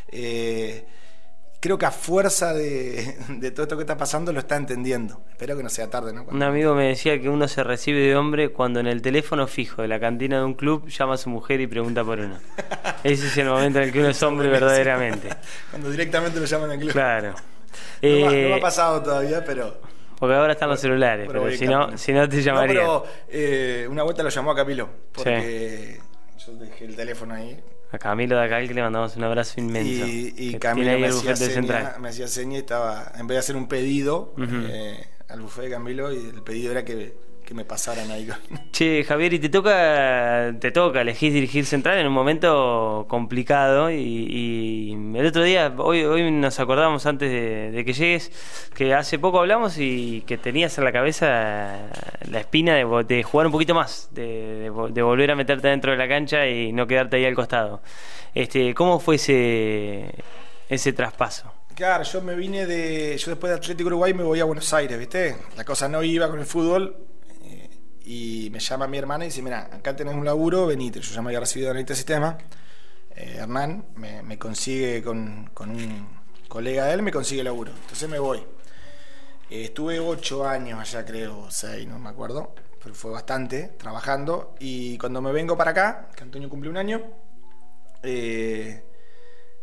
Speaker 3: Eh, creo que a fuerza de, de todo esto que está pasando lo está entendiendo. Espero que no sea tarde, ¿no?
Speaker 2: Un
Speaker 3: Cuando-
Speaker 2: amigo me decía que uno se recibe de hombre cuando en el teléfono fijo de la cantina de un club llama a su mujer y pregunta por uno. Ese es el momento en el que uno es hombre verdaderamente.
Speaker 3: Cuando directamente lo llaman al club.
Speaker 2: Claro.
Speaker 3: No, me ha- no me
Speaker 2: Eh,
Speaker 3: ha pasado todavía, pero...
Speaker 2: porque ahora están los celulares,
Speaker 3: pero
Speaker 2: pero,
Speaker 3: voy
Speaker 2: si
Speaker 3: en
Speaker 2: no,
Speaker 3: camino.
Speaker 2: si no te
Speaker 3: No,
Speaker 2: llamaría.
Speaker 3: pero eh, una vuelta lo llamó a Camilo, porque yo dejé el teléfono ahí.
Speaker 2: A Camilo de acá que le mandamos un abrazo inmenso.
Speaker 3: Y, y
Speaker 2: que
Speaker 3: Camilo
Speaker 2: tiene ahí
Speaker 3: me
Speaker 2: el
Speaker 3: hacía,
Speaker 2: bufete
Speaker 3: seña,
Speaker 2: central.
Speaker 3: me hacía seña y estaba, en vez de hacer un pedido
Speaker 2: Ujú.
Speaker 3: eh, al buffet de Camilo, y el pedido era que, que me pasaran ahí.
Speaker 2: Che, Javier, y te toca, te toca elegir dirigir Central en un momento complicado y, y el otro día, hoy, hoy nos acordamos antes de, de que llegues, que hace poco hablamos y que tenías en la cabeza la espina de, vo- de jugar un poquito más, de, de vo- de volver a meterte dentro de la cancha y no quedarte ahí al costado. Este, ¿cómo fue ese, ese traspaso?
Speaker 3: Claro, yo me vine de. Yo después de Atlético Uruguay me voy a Buenos Aires, ¿viste? La cosa no iba con el fútbol. eh, y me llama mi hermana y dice: mira, acá tenés un laburo, venite. Yo ya me había recibido en este sistema. Eh, Hernán me, me consigue con, con un colega de él, me consigue laburo. Entonces me voy. Eh, estuve ocho años allá, creo, seis, no me acuerdo. Pero fue bastante trabajando. Y cuando me vengo para acá, que Antonio cumple un año. Eh,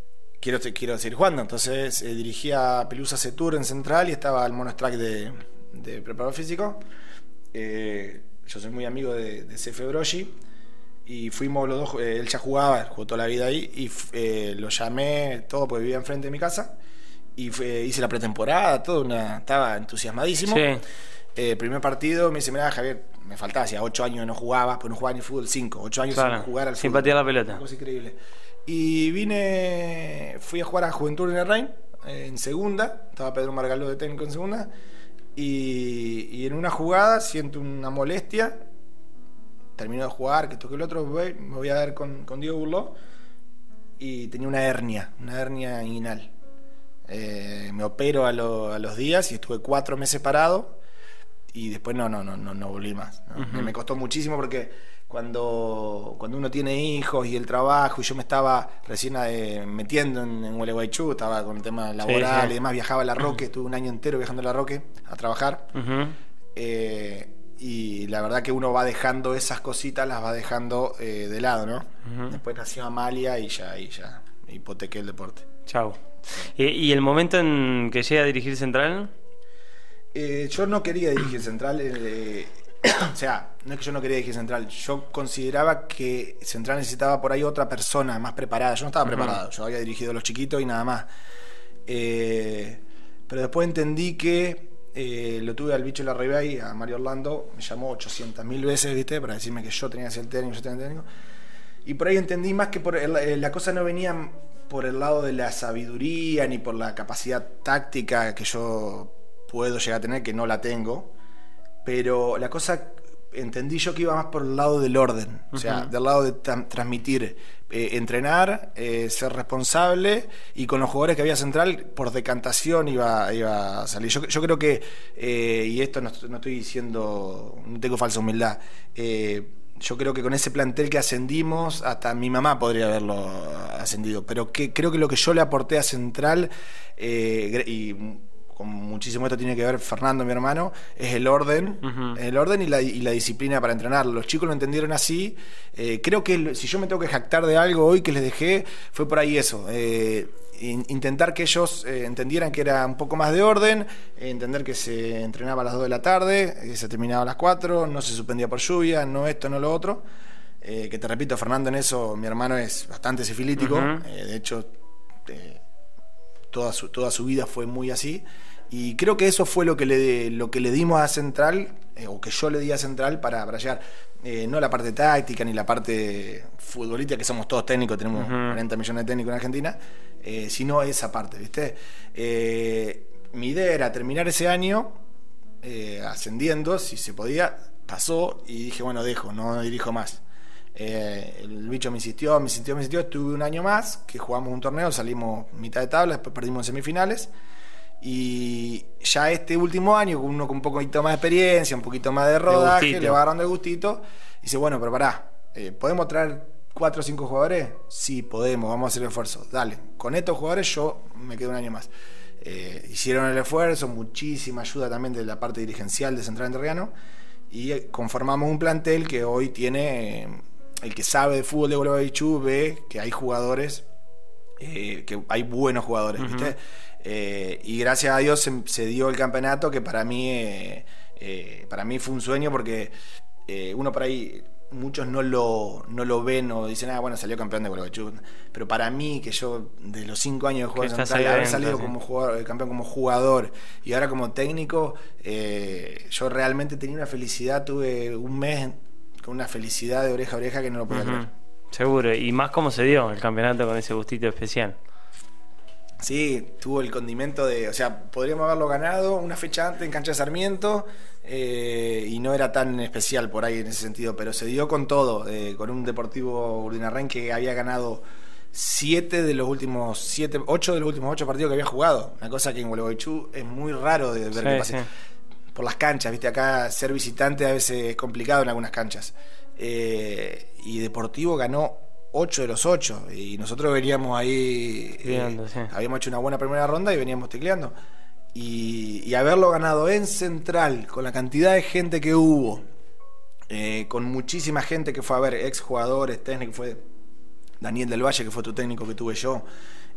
Speaker 3: quiero, quiero seguir jugando. Entonces eh, dirigía Pelusa Setur en Central y estaba el monostrack de, de preparador físico. Eh, yo soy muy amigo de, de Cefe Broggi y fuimos los dos, eh, él ya jugaba, jugó toda la vida ahí y eh, lo llamé, todo porque vivía enfrente de mi casa y fue, hice la pretemporada, todo una, estaba entusiasmadísimo.
Speaker 2: Sí.
Speaker 3: Eh, primer partido, me dice, mirá Javier, me faltaba, hacía ocho años no jugaba, pues no jugaba ni fútbol, cinco, ocho años
Speaker 2: claro,
Speaker 3: sin jugar al
Speaker 2: sin
Speaker 3: fútbol.
Speaker 2: patear la pelota.
Speaker 3: Una cosa increíble. Y vine, fui a jugar a Juventud en el Rhein, eh, en segunda, estaba Pedro Margaló de técnico en segunda, y, y en una jugada siento una molestia, termino de jugar, que toque el otro, voy, me voy a ver con, con Diego Burló, y tenía una hernia, una hernia inguinal. Eh, me opero a, lo, a los días y estuve cuatro meses parado y después no no no no, no volví más, ¿no? Uh-huh. me, me costó muchísimo porque cuando cuando uno tiene hijos y el trabajo y yo me estaba recién eh, metiendo en, en Gualeguaychú, estaba con el tema laboral, sí, sí. y demás, viajaba a La Roque, estuve un año entero viajando a La Roque a trabajar. Uh-huh. eh, y la verdad que uno va dejando esas cositas, las va dejando eh, de lado, ¿no? Uh-huh. Después nació Amalia y ya ahí ya hipotequé el deporte.
Speaker 2: Chau. ¿Y, y el momento en que llega a dirigir Central?
Speaker 3: Eh, yo no quería dirigir Central, eh, o sea, no es que yo no quería dirigir Central, yo consideraba que Central necesitaba por ahí otra persona más preparada. Yo no estaba uh-huh. preparado, yo había dirigido a los chiquitos y nada más. Eh, pero después entendí que eh, lo tuve al bicho Larribey, a Mario Orlando, me llamó ochocientas mil veces, ¿viste? Para decirme que yo tenía que ser el técnico, yo tenía que ser el técnico. Y por ahí entendí más que por el, la cosa no venía por el lado de la sabiduría ni por la capacidad táctica que yo puedo llegar a tener, que no la tengo, pero la cosa entendí yo que iba más por el lado del orden, o sea, uh-huh. del lado de tra- transmitir, eh, entrenar, eh, ser responsable, y con los jugadores que había Central por decantación iba, iba a salir. Yo, yo creo que, eh, y esto no, no estoy diciendo, no tengo falsa humildad, eh, yo creo que con ese plantel que ascendimos, hasta mi mamá podría haberlo ascendido, pero que creo que lo que yo le aporté a Central, eh, y con muchísimo esto tiene que ver Fernando, mi hermano, es el orden, uh-huh. el orden y la, y la disciplina para entrenar. Los chicos lo entendieron así. Eh, creo que el, si yo me tengo que jactar de algo hoy que les dejé, fue por ahí eso. Eh, in, intentar que ellos eh, entendieran que era un poco más de orden, eh, entender que se entrenaba a las dos de la tarde, que se terminaba a las cuatro, no se suspendía por lluvia, no esto, no lo otro. Eh, que te repito, Fernando en eso, mi hermano es bastante sifilítico, uh-huh. eh, de hecho eh, toda su, toda su vida fue muy así, y creo que eso fue lo que le, lo que le dimos a Central, eh, o que yo le di a Central para, para llegar, eh, no la parte táctica ni la parte futbolística, que somos todos técnicos, tenemos uh-huh. cuarenta millones de técnicos en Argentina, eh, sino esa parte, ¿viste? Eh, mi idea era terminar ese año eh, ascendiendo, si se podía, pasó, y dije, bueno, dejo, no dirijo más. Eh, el bicho me insistió, me insistió, me insistió, estuve un año más, que jugamos un torneo, salimos mitad de tabla, después perdimos en semifinales, y ya este último año, uno con un poquito más de experiencia, un poquito más de rodaje, le va agarrando el gustito, y dice, bueno, pero pará, eh, ¿podemos traer cuatro o cinco jugadores? Sí, podemos, vamos a hacer el esfuerzo, dale, con estos jugadores yo me quedo un año más. Eh, hicieron el esfuerzo, muchísima ayuda también de la parte dirigencial de Central Entrerriano, y conformamos un plantel que hoy tiene... Eh, el que sabe de fútbol de Gualeguaychú ve que hay jugadores, eh, que hay buenos jugadores, uh-huh. ¿viste? Eh, y gracias a Dios se, se dio el campeonato, que para mí eh, eh, para mí fue un sueño, porque eh, uno por ahí, muchos no lo, no lo ven o dicen, ah, bueno, salió campeón de Gualeguaychú, pero para mí, que yo de los cinco años de jugar en Central, haber salido sí. como jugador, campeón como jugador y ahora como técnico, eh, yo realmente tenía una felicidad, tuve un mes con una felicidad de oreja a oreja que no lo podía uh-huh. creer.
Speaker 2: Seguro, y más cómo se dio el campeonato con ese gustito especial.
Speaker 3: Sí, tuvo el condimento de, o sea, podríamos haberlo ganado una fecha antes en cancha de Sarmiento, eh, y no era tan especial por ahí en ese sentido, pero se dio con todo, eh, con un Deportivo Urdinarrain que había ganado siete de los últimos siete, ocho de los últimos ocho partidos que había jugado, una cosa que en Gualeguaychú es muy raro de ver sí, que pase. Sí. Por las canchas, viste, acá ser visitante a veces es complicado en algunas canchas, eh, y Deportivo ganó ocho de los ocho, y nosotros veníamos ahí Viendo, eh, sí. habíamos hecho una buena primera ronda y veníamos tecleando, y, y haberlo ganado en Central, con la cantidad de gente que hubo, eh, con muchísima gente que fue a ver, ex jugadores, técnicos, fue Daniel del Valle, que fue tu técnico que tuve yo,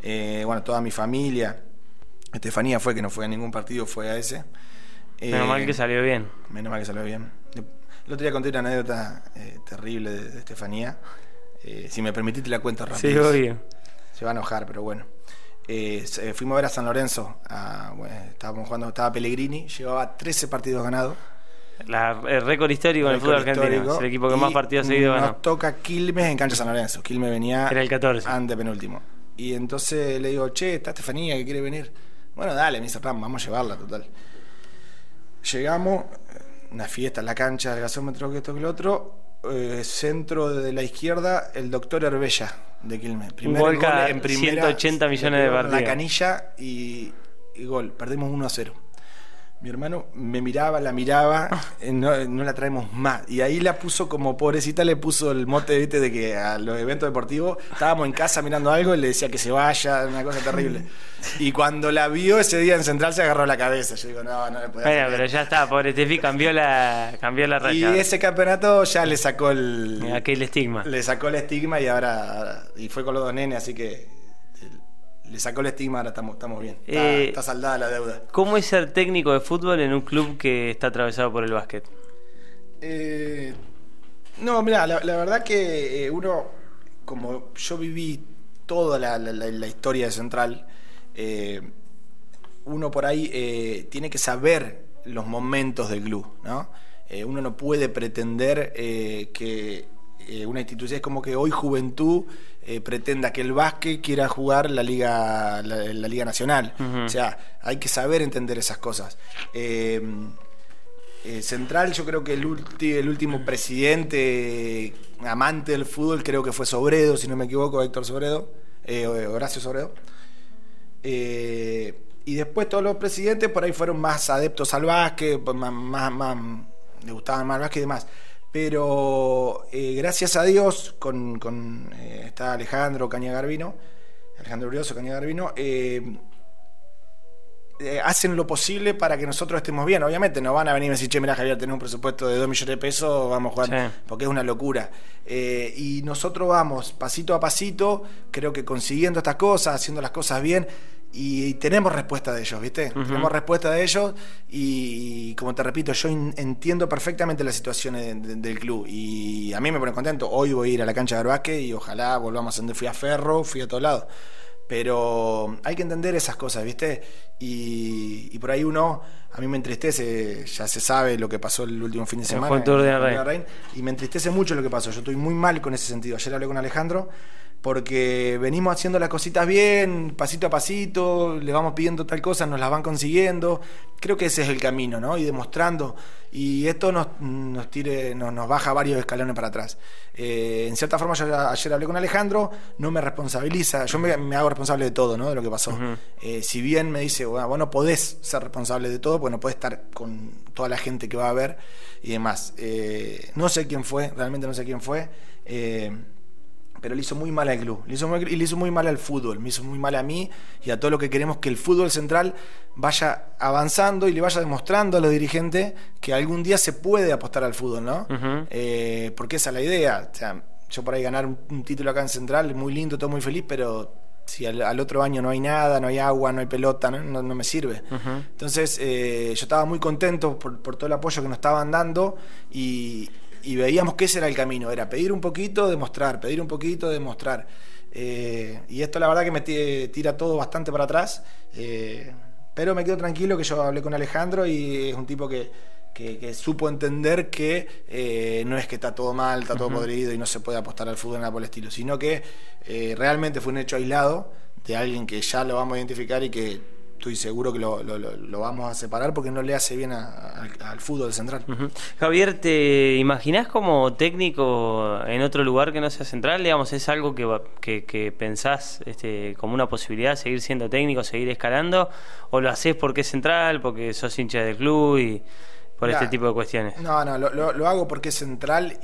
Speaker 3: Eh, bueno, toda mi familia. Estefanía fue, que no fue a ningún partido, fue a ese.
Speaker 2: Menos eh, mal que salió bien.
Speaker 3: Menos mal que salió bien. El otro día conté una anécdota eh, terrible de, de Estefanía. Eh, si me permitís te la cuento rápido.
Speaker 2: Sí, obvio.
Speaker 3: Se va a enojar, pero bueno. Eh, fuimos a ver a San Lorenzo. A, bueno, estábamos jugando, estaba Pellegrini, llevaba trece partidos ganados.
Speaker 2: La, el récord histórico en el fútbol argentino. Es el equipo que más partidos seguidos ganó.
Speaker 3: Nos toca Quilmes en cancha San Lorenzo. Quilmes venía.
Speaker 2: Era el catorce.
Speaker 3: Ante penúltimo. Y entonces le digo, che, está Estefanía que quiere venir. Bueno, dale, me dice Ram, vamos a llevarla, total. Llegamos, una fiesta en la cancha del gasómetro, que esto que lo otro. Eh, centro de la izquierda, el doctor Herbella de Quilmes. Primer
Speaker 2: gol,
Speaker 3: gol en primera,
Speaker 2: ciento ochenta millones de partidos.
Speaker 3: La canilla y, y gol. Perdimos uno a cero. Mi hermano me miraba, la miraba, eh, no, no la traemos más. Y ahí la puso como pobrecita, le puso el mote, ¿viste? De que a los eventos deportivos estábamos en casa mirando algo y le decía que se vaya, una cosa terrible. Y cuando la vio ese día en Central se agarró la cabeza. Yo digo, no, no le podía
Speaker 2: Bueno, pero ya está, pobre Tefi, cambió la, cambió la
Speaker 3: raya. Y ese campeonato ya le sacó el...
Speaker 2: Aquel estigma.
Speaker 3: Le sacó el estigma y ahora, ahora y fue con los dos nenes, así que... Le sacó el estigma, ahora estamos, estamos bien. Está, eh, está saldada la deuda.
Speaker 2: ¿Cómo es ser técnico de fútbol en un club que está atravesado por el básquet?
Speaker 3: Eh, no, mira, la, la verdad que uno, como yo viví toda la, la, la historia de Central, eh, uno por ahí eh, tiene que saber los momentos del club, ¿no? Eh, uno no puede pretender eh, que eh, una institución, es como que hoy Juventud eh, pretenda que el básquet quiera jugar la liga la, la liga nacional. Uh-huh. O sea, hay que saber entender esas cosas. Eh, eh, Central, yo creo que el, ulti, el último presidente amante del fútbol creo que fue Sobredo, si no me equivoco, Héctor Sobredo, eh, Horacio Sobredo. Eh, y después todos los presidentes por ahí fueron más adeptos al básquet, más, más, más les gustaban más el básquet y demás. Pero eh, gracias a Dios, con, con eh, está Alejandro Caña Garbino, Alejandro Brioso Caña Garbino, eh, eh, hacen lo posible para que nosotros estemos bien. Obviamente no van a venir y decir, che, mira Javier, tenés un presupuesto de dos millones de pesos, vamos a jugar, sí, porque es una locura. Eh, y nosotros vamos pasito a pasito, creo que consiguiendo estas cosas, haciendo las cosas bien. Y tenemos respuesta de ellos, ¿viste? Uh-huh. Tenemos respuesta de ellos y, y como te repito, yo in, entiendo perfectamente la situación de, de, del club y a mí me pone contento. Hoy voy a ir a la cancha de básquet y ojalá volvamos a donde fui a Ferro, fui a todos lados. Pero hay que entender esas cosas, ¿viste? Y, y por ahí uno, a mí me entristece, ya se sabe lo que pasó el último fin de semana.
Speaker 2: Fue el Tour de Rey.
Speaker 3: Rey. Y me entristece mucho lo que pasó. Yo estoy muy mal con ese sentido. Ayer hablé con Alejandro porque venimos haciendo las cositas bien, pasito a pasito, le vamos pidiendo tal cosa, nos las van consiguiendo. Creo que ese es el camino, ¿no? Y demostrando. Y esto nos, nos, tire, nos, nos baja varios escalones para atrás. Eh, en cierta forma, yo ayer hablé con Alejandro, no me responsabiliza, yo me, me hago responsable de todo, ¿no? De lo que pasó. Uh-huh. Eh, si bien me dice, bueno, vos no podés ser responsable de todo, porque no podés estar con toda la gente que va a ver y demás. Eh, no sé quién fue, realmente no sé quién fue. Eh, pero le hizo muy mal al club, le hizo muy, le hizo muy mal al fútbol, me hizo muy mal a mí y a todo lo que queremos que el fútbol central vaya avanzando y le vaya demostrando a los dirigentes que algún día se puede apostar al fútbol, ¿no? Uh-huh. Eh, porque esa es la idea. O sea, yo por ahí ganar un, un título acá en Central, muy lindo, todo muy feliz, pero si al, al otro año no hay nada, no hay agua, no hay pelota, no, no, no me sirve. Uh-huh. Entonces eh, yo estaba muy contento por, por todo el apoyo que nos estaban dando y Y veíamos que ese era el camino, era pedir un poquito, demostrar, pedir un poquito, demostrar. Eh, y esto la verdad que me tira todo bastante para atrás, eh, pero me quedo tranquilo que yo hablé con Alejandro y es un tipo que, que, que supo entender que eh, no es que está todo mal, está todo uh-huh. podrido y no se puede apostar al fútbol nada por el estilo, sino que eh, realmente fue un hecho aislado de alguien que ya lo vamos a identificar y que estoy seguro que lo, lo, lo vamos a separar porque no le hace bien a, a, al fútbol central. Uh-huh.
Speaker 2: Javier, ¿te imaginás como técnico en otro lugar que no sea Central? Digamos, ¿es algo que, que, que pensás este, como una posibilidad, seguir siendo técnico, seguir escalando? ¿O lo hacés porque es Central, porque sos hincha del club y por Mirá, este tipo de cuestiones?
Speaker 3: No, no, lo, lo, lo hago porque es Central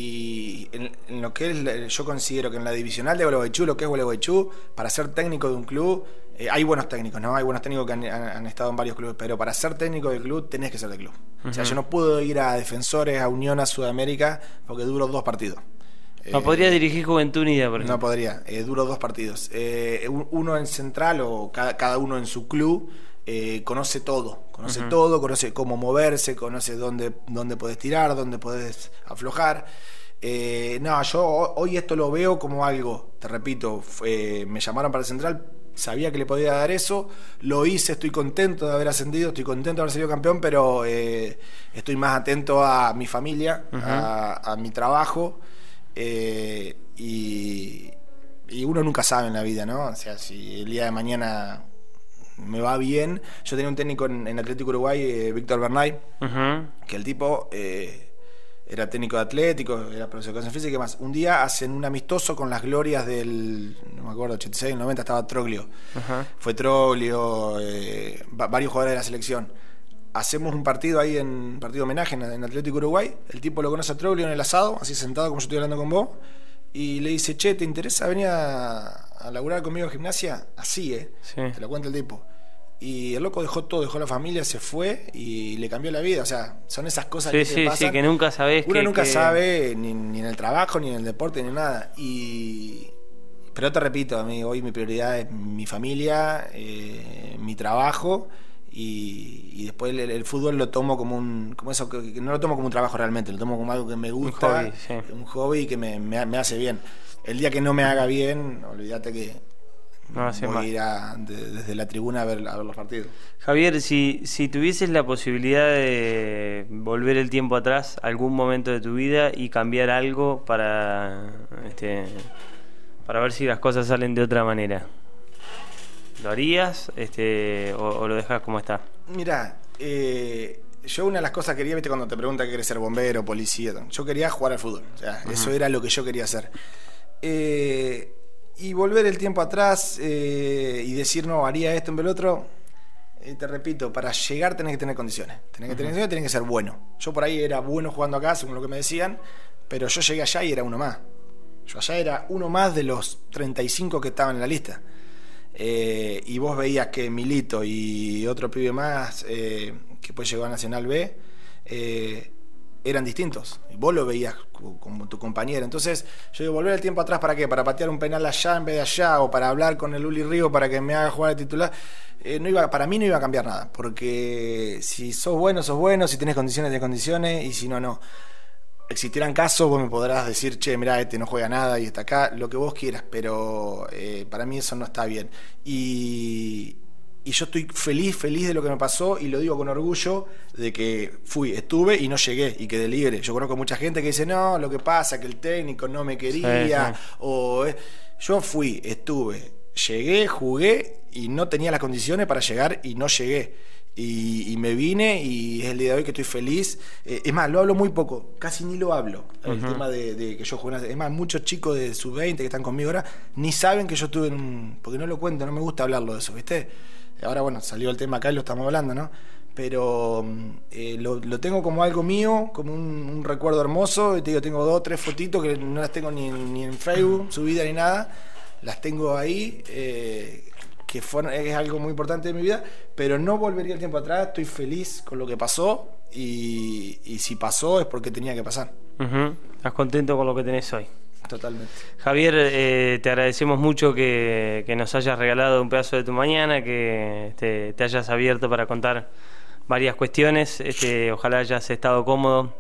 Speaker 3: y en, en lo que es, yo considero que en la divisional de Gualeguaychú, lo que es Gualeguaychú, para ser técnico de un club, eh, hay buenos técnicos, ¿no? Hay buenos técnicos que han, han, han estado en varios clubes, pero para ser técnico del club tenés que ser del club. Uh-huh. O sea, yo no puedo ir a Defensores, a Unión, a Sudamérica, porque duro dos partidos.
Speaker 2: No
Speaker 3: eh,
Speaker 2: podría dirigir Juventud Unida, por ejemplo.
Speaker 3: No podría, eh, duró dos partidos. Eh, uno en Central o cada, cada uno en su club eh, conoce todo, conoce uh-huh. todo, conoce cómo moverse, conoce dónde, dónde podés tirar, dónde podés aflojar. Eh, no, yo hoy esto lo veo como algo, te repito, eh, me llamaron para el Central, sabía que le podía dar eso, lo hice, estoy contento de haber ascendido, estoy contento de haber sido campeón, pero eh, estoy más atento a mi familia, uh-huh. a, a mi trabajo. Eh, y, y uno nunca sabe en la vida, ¿no? O sea, si el día de mañana me va bien. Yo tenía un técnico en, en Atlético Uruguay, eh, Víctor Bernay, uh-huh. que el tipo eh, era técnico de Atlético, era profesor de educación física y qué más. Un día hacen un amistoso con las glorias del, no me acuerdo, ochenta y seis, noventa, estaba Troglio. Uh-huh. Fue Troglio, eh, varios jugadores de la selección. Hacemos un partido ahí, en partido homenaje en, en Atlético Uruguay. El tipo lo conoce a Troglio en el asado, así sentado como yo estoy hablando con vos. Y le dice, che, ¿te interesa venir a, a laburar conmigo en gimnasia? Así, ¿eh? Sí. Te lo cuenta el tipo. Y el loco dejó todo, dejó la familia, se fue y le cambió la vida. O sea, son esas cosas
Speaker 2: sí,
Speaker 3: que
Speaker 2: sí,
Speaker 3: te pasan.
Speaker 2: Sí, que nunca sabés.
Speaker 3: Uno
Speaker 2: que,
Speaker 3: nunca
Speaker 2: que...
Speaker 3: sabe, ni, ni en el trabajo, ni en el deporte, ni nada. Y... Pero te repito, a mí hoy mi prioridad es mi familia, eh, mi trabajo. Y, y después el, el fútbol lo tomo como un como eso que, que no lo tomo como un trabajo realmente, lo tomo como algo que me gusta, un hobby, sí. un hobby que me, me, me hace bien. El día que no me haga bien, olvídate que no voy más. a ir a, de, desde la tribuna a ver, a ver los partidos.
Speaker 2: Javier, si, si tuvieses la posibilidad de volver el tiempo atrás, algún momento de tu vida y cambiar algo para este para ver si las cosas salen de otra manera, ¿lo harías este, o, o lo dejas como está?
Speaker 3: Mirá, eh, yo una de las cosas que quería, viste, cuando te preguntan qué querés ser, bombero, policía, yo quería jugar al fútbol. O sea, uh-huh. eso era lo que yo quería hacer. Eh, y volver el tiempo atrás eh, y decir, no, haría esto en el otro, eh, te repito, para llegar tenés que tener condiciones. Tenés que tener uh-huh. condiciones, tenés que ser bueno. Yo por ahí era bueno jugando acá, según lo que me decían, pero yo llegué allá y era uno más. Yo allá era uno más de los treinta y cinco que estaban en la lista. Eh, y vos veías que Milito y otro pibe más eh, que después llegó a Nacional B eh, eran distintos, y vos lo veías como tu compañero. Entonces yo digo, volver el tiempo atrás, ¿para qué? Para patear un penal allá en vez de allá, o para hablar con el Uli Río para que me haga jugar de titular. eh, no iba, para mí no iba a cambiar nada, porque si sos bueno, sos bueno, si tenés condiciones, tenés condiciones, y si no, no. Existirán casos, vos me podrás decir, che, mirá, este no juega nada y está acá, lo que vos quieras, pero eh, para mí eso no está bien. Y, y yo estoy feliz, feliz de lo que me pasó, y lo digo con orgullo, de que fui, estuve y no llegué, y quedé libre. Yo conozco mucha gente que dice, no, lo que pasa que el técnico no me quería, sí, sí. o... Eh, yo fui, estuve, llegué, jugué, y no tenía las condiciones para llegar, y no llegué. Y, y me vine, y es el día de hoy que estoy feliz. Eh, es más, lo hablo muy poco, casi ni lo hablo. Uh-huh. El tema de, de que yo jugué. Es más, muchos chicos de sub veinte que están conmigo ahora ni saben que yo estuve en un. Porque no lo cuento, no me gusta hablarlo de eso, ¿viste? Ahora, bueno, salió el tema acá y lo estamos hablando, ¿no? Pero eh, lo, lo tengo como algo mío, como un, un recuerdo hermoso. Y te digo, tengo dos, tres fotitos que no las tengo ni, ni en Facebook, subida ni nada. Las tengo ahí. Eh, que fue, es algo muy importante de mi vida, pero no volvería el tiempo atrás. Estoy feliz con lo que pasó, y, y si pasó es porque tenía que pasar.
Speaker 2: Uh-huh. ¿Estás contento con lo que tenés hoy?
Speaker 3: Totalmente.
Speaker 2: Javier, eh, te agradecemos mucho que, que nos hayas regalado un pedazo de tu mañana, que te, te hayas abierto para contar varias cuestiones. Este, ojalá hayas estado cómodo.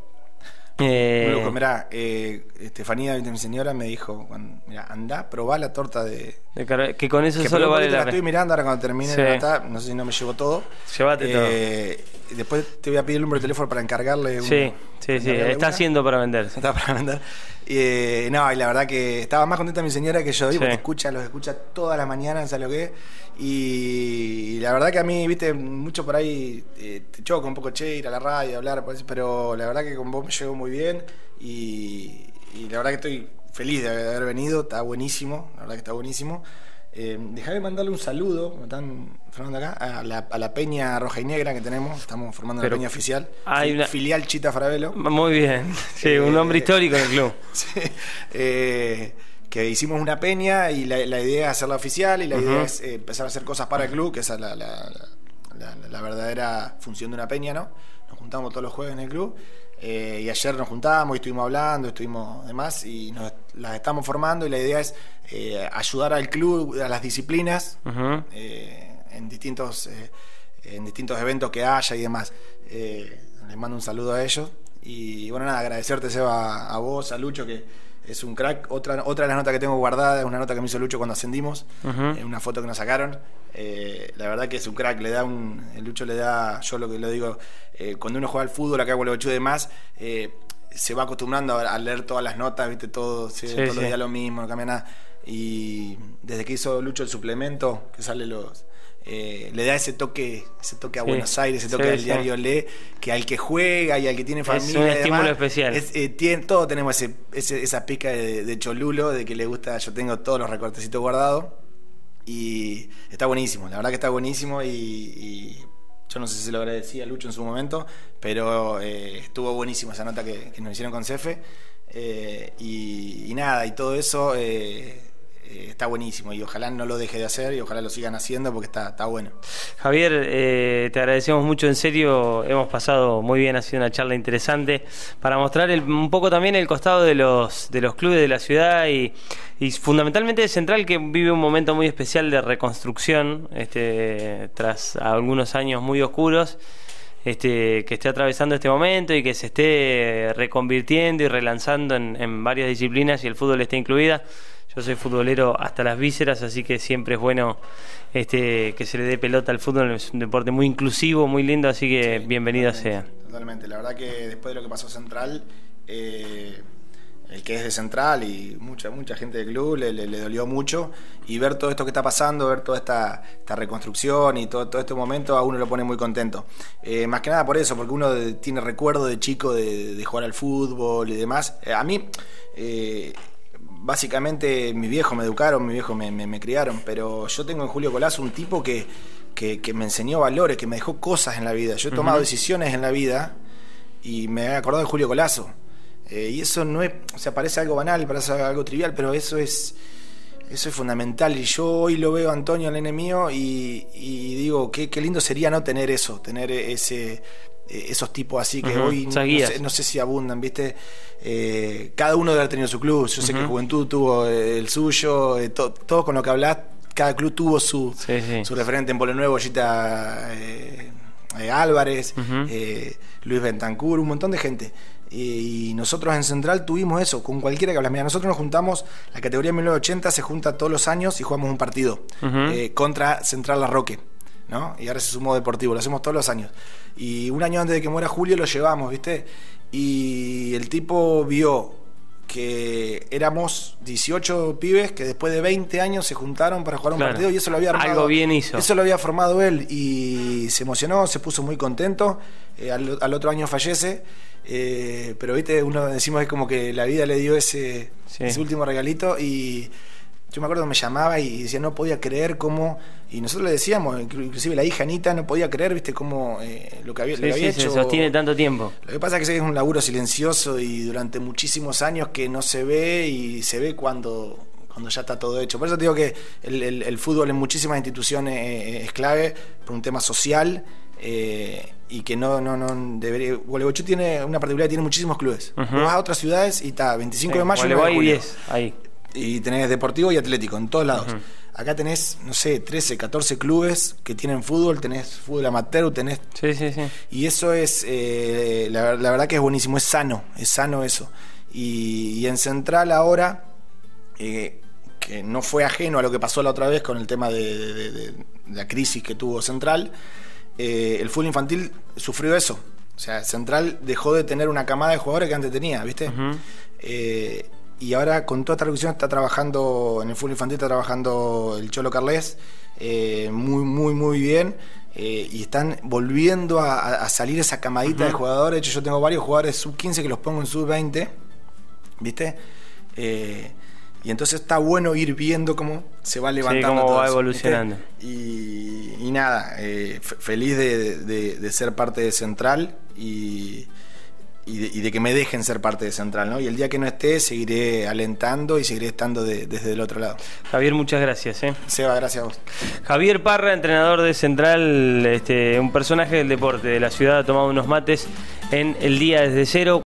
Speaker 2: Eh,
Speaker 3: Loco, mirá, eh, Estefanía, mi señora, me dijo, mirá, andá, probá la torta de...
Speaker 2: de car- que con eso
Speaker 3: que
Speaker 2: solo vale la
Speaker 3: la estoy mirando ahora cuando termine,
Speaker 2: sí.
Speaker 3: Está, no sé si no me llevo todo.
Speaker 2: Llévate
Speaker 3: eh, todo. Después te voy a pedir el número de teléfono para encargarle.
Speaker 2: Sí,
Speaker 3: una,
Speaker 2: sí, sí, está una. haciendo para vender.
Speaker 3: Está para vender. Eh, no, y la verdad que estaba más contenta mi señora que yo, sí. porque escucha, los escucha todas las mañanas, ¿sabes lo que es? Y, y la verdad que a mí, viste, mucho por ahí eh, te choca un poco, che, ir a la radio, hablar, pero la verdad que con vos me llevo muy bien, y, y la verdad que estoy feliz de haber venido, está buenísimo, la verdad que está buenísimo. Eh, Dejame mandarle un saludo, como están formando acá, a la, a la peña roja y negra que tenemos. Estamos formando una peña oficial,
Speaker 2: hay una...
Speaker 3: filial Chita Farabelo.
Speaker 2: Muy bien, sí, eh, un hombre histórico del club.
Speaker 3: Sí, eh, que hicimos una peña, y la, la idea es hacerla oficial, y la uh-huh. idea es eh, empezar a hacer cosas para el club, que esa es la, la, la, la, la verdadera función de una peña, ¿no? Nos juntamos todos los jueves en el club. Eh, y ayer nos juntamos y estuvimos hablando, estuvimos demás y nos las estamos formando y la idea es eh, ayudar al club, a las disciplinas, uh-huh. eh, en distintos eh, en distintos eventos que haya y demás. Eh, les mando un saludo a ellos y bueno, nada, agradecerte, Seba, a vos, a Lucho, que es un crack. Otra, otra de las notas que tengo guardada es una nota que me hizo Lucho cuando ascendimos, uh-huh. eh, una foto que nos sacaron. Eh, la verdad que es un crack, le da un, el Lucho le da, yo lo que lo digo, eh, cuando uno juega al fútbol acá en Gualeguaychú y demás, eh, se va acostumbrando a, a leer todas las notas, viste, todo, sí, sí, todos sí. los días lo mismo, no cambia nada. Y desde que hizo Lucho el suplemento, que sale los... Eh, le da ese toque, ese toque a sí. Buenos Aires, ese toque sí, al diario sí. Le, que al que juega y al que tiene familia.
Speaker 2: Es un estímulo demás, especial.
Speaker 3: Es, eh, tiene, todos tenemos ese, ese, esa pica de, de cholulo, de que le gusta. Yo tengo todos los recortecitos guardados y está buenísimo, la verdad que está buenísimo. Y, y yo no sé si se lo agradecí a Lucho en su momento, pero eh, estuvo buenísimo esa nota que, que nos hicieron con Cefe. Eh, y, y nada, y todo eso. Eh, Eh, está buenísimo y ojalá no lo deje de hacer y ojalá lo sigan haciendo porque está, está bueno.
Speaker 2: Javier, eh, te agradecemos mucho, en serio, hemos pasado muy bien, ha sido una charla interesante para mostrar el, un poco también el costado de los de los clubes de la ciudad y, y fundamentalmente de Central, que vive un momento muy especial de reconstrucción este, tras algunos años muy oscuros. Este, que esté atravesando este momento y que se esté reconvirtiendo y relanzando en, en varias disciplinas y el fútbol esté incluida. Yo soy futbolero hasta las vísceras, así que siempre es bueno este, que se le dé pelota al fútbol. Es un deporte muy inclusivo, muy lindo, así que sí, bienvenido
Speaker 3: totalmente,
Speaker 2: sea.
Speaker 3: Totalmente, la verdad que después de lo que pasó Central, eh, el que es de Central y mucha mucha gente del club le, le, le dolió mucho, y ver todo esto que está pasando, ver toda esta, esta reconstrucción y todo, todo este momento a uno lo pone muy contento. Eh, más que nada por eso, porque uno de, tiene recuerdo de chico de, de jugar al fútbol y demás. Eh, a mí... Eh, Básicamente mis viejos me educaron, mis viejos me, me, me criaron, pero yo tengo en Julio Colazo un tipo que, que, que me enseñó valores, que me dejó cosas en la vida. Yo he tomado uh-huh. decisiones en la vida y me he acordado de Julio Colazo. Eh, y eso no es, o sea, parece algo banal, parece algo trivial, pero eso es, eso es fundamental. Y yo hoy lo veo a Antonio, el nene mío, y, y digo, qué, qué lindo sería no tener eso, tener ese... esos tipos así que uh-huh. hoy no sé, no sé si abundan, ¿viste? Eh, cada uno debe haber tenido su club. Yo uh-huh. sé que Juventud tuvo el suyo, eh, to, todo con lo que hablás, cada club tuvo su, sí, sí. su referente. En Polo Nuevo, Gita eh, eh, Álvarez, uh-huh. eh, Luis Bentancur, un montón de gente. Y nosotros en Central tuvimos eso, con cualquiera que hablas. Mira, nosotros nos juntamos, la categoría mil novecientos ochenta se junta todos los años y jugamos un partido uh-huh. eh, contra Central La Roque, ¿no? Y ahora se sumó Deportivo, lo hacemos todos los años. Y un año antes de que muera Julio lo llevamos, ¿viste? Y el tipo vio que éramos dieciocho pibes que después de veinte años se juntaron para jugar un claro. partido, y eso lo había armado.
Speaker 2: Algo bien hizo.
Speaker 3: Eso lo había formado él y se emocionó, se puso muy contento. Eh, al, al otro año fallece, eh, pero viste, uno decimos es como que la vida le dio ese, sí. ese último regalito. Y yo me acuerdo que me llamaba y decía, no podía creer cómo, y nosotros le decíamos, inclusive la hija Anita no podía creer, viste, cómo eh, lo que había,
Speaker 2: sí,
Speaker 3: lo que había
Speaker 2: sí,
Speaker 3: hecho.
Speaker 2: Se sostiene tanto tiempo.
Speaker 3: Lo que pasa es que es un laburo silencioso y durante muchísimos años que no se ve, y se ve cuando, cuando ya está todo hecho. Por eso te digo que el, el, el fútbol en muchísimas instituciones eh, es clave por un tema social. Eh, y que no, no, no debería. Gualeguaychú tiene una particularidad, tiene muchísimos clubes. Uh-huh. Vas a otras ciudades y está veinticinco sí, de mayo y nueve de julio. diez, ahí. Y tenés Deportivo y Atlético en todos lados. Uh-huh. Acá tenés, no sé, trece, catorce clubes que tienen fútbol, tenés fútbol amateur, tenés...
Speaker 2: Sí, sí, sí.
Speaker 3: Y eso es, eh, la, la verdad que es buenísimo, es sano, es sano eso. Y, y en Central ahora, eh, que no fue ajeno a lo que pasó la otra vez con el tema de, de, de, de la crisis que tuvo Central, eh, el fútbol infantil sufrió eso. O sea, Central dejó de tener una camada de jugadores que antes tenía, ¿viste? Uh-huh. Eh, y ahora con toda esta reducción está trabajando, en el fútbol infantil está trabajando el Cholo Carles, eh, muy, muy, muy bien. Eh, y están volviendo a, a salir esa camadita uh-huh. de jugadores. De hecho, yo tengo varios jugadores sub quince que los pongo en sub veinte, ¿viste? Eh, y entonces está bueno ir viendo cómo se va levantando,
Speaker 2: sí, cómo
Speaker 3: todo
Speaker 2: va
Speaker 3: eso,
Speaker 2: evolucionando.
Speaker 3: Y, y nada, eh, f- feliz de, de, de ser parte de Central y, y, de, y de que me dejen ser parte de Central, ¿no? Y el día que no esté, seguiré alentando y seguiré estando de, desde el otro lado.
Speaker 2: Javier, muchas gracias. ¿eh?
Speaker 3: Seba, gracias a vos.
Speaker 2: Javier Parra, entrenador de Central, este, un personaje del deporte de la ciudad, ha tomado unos mates en El Día Desde Cero.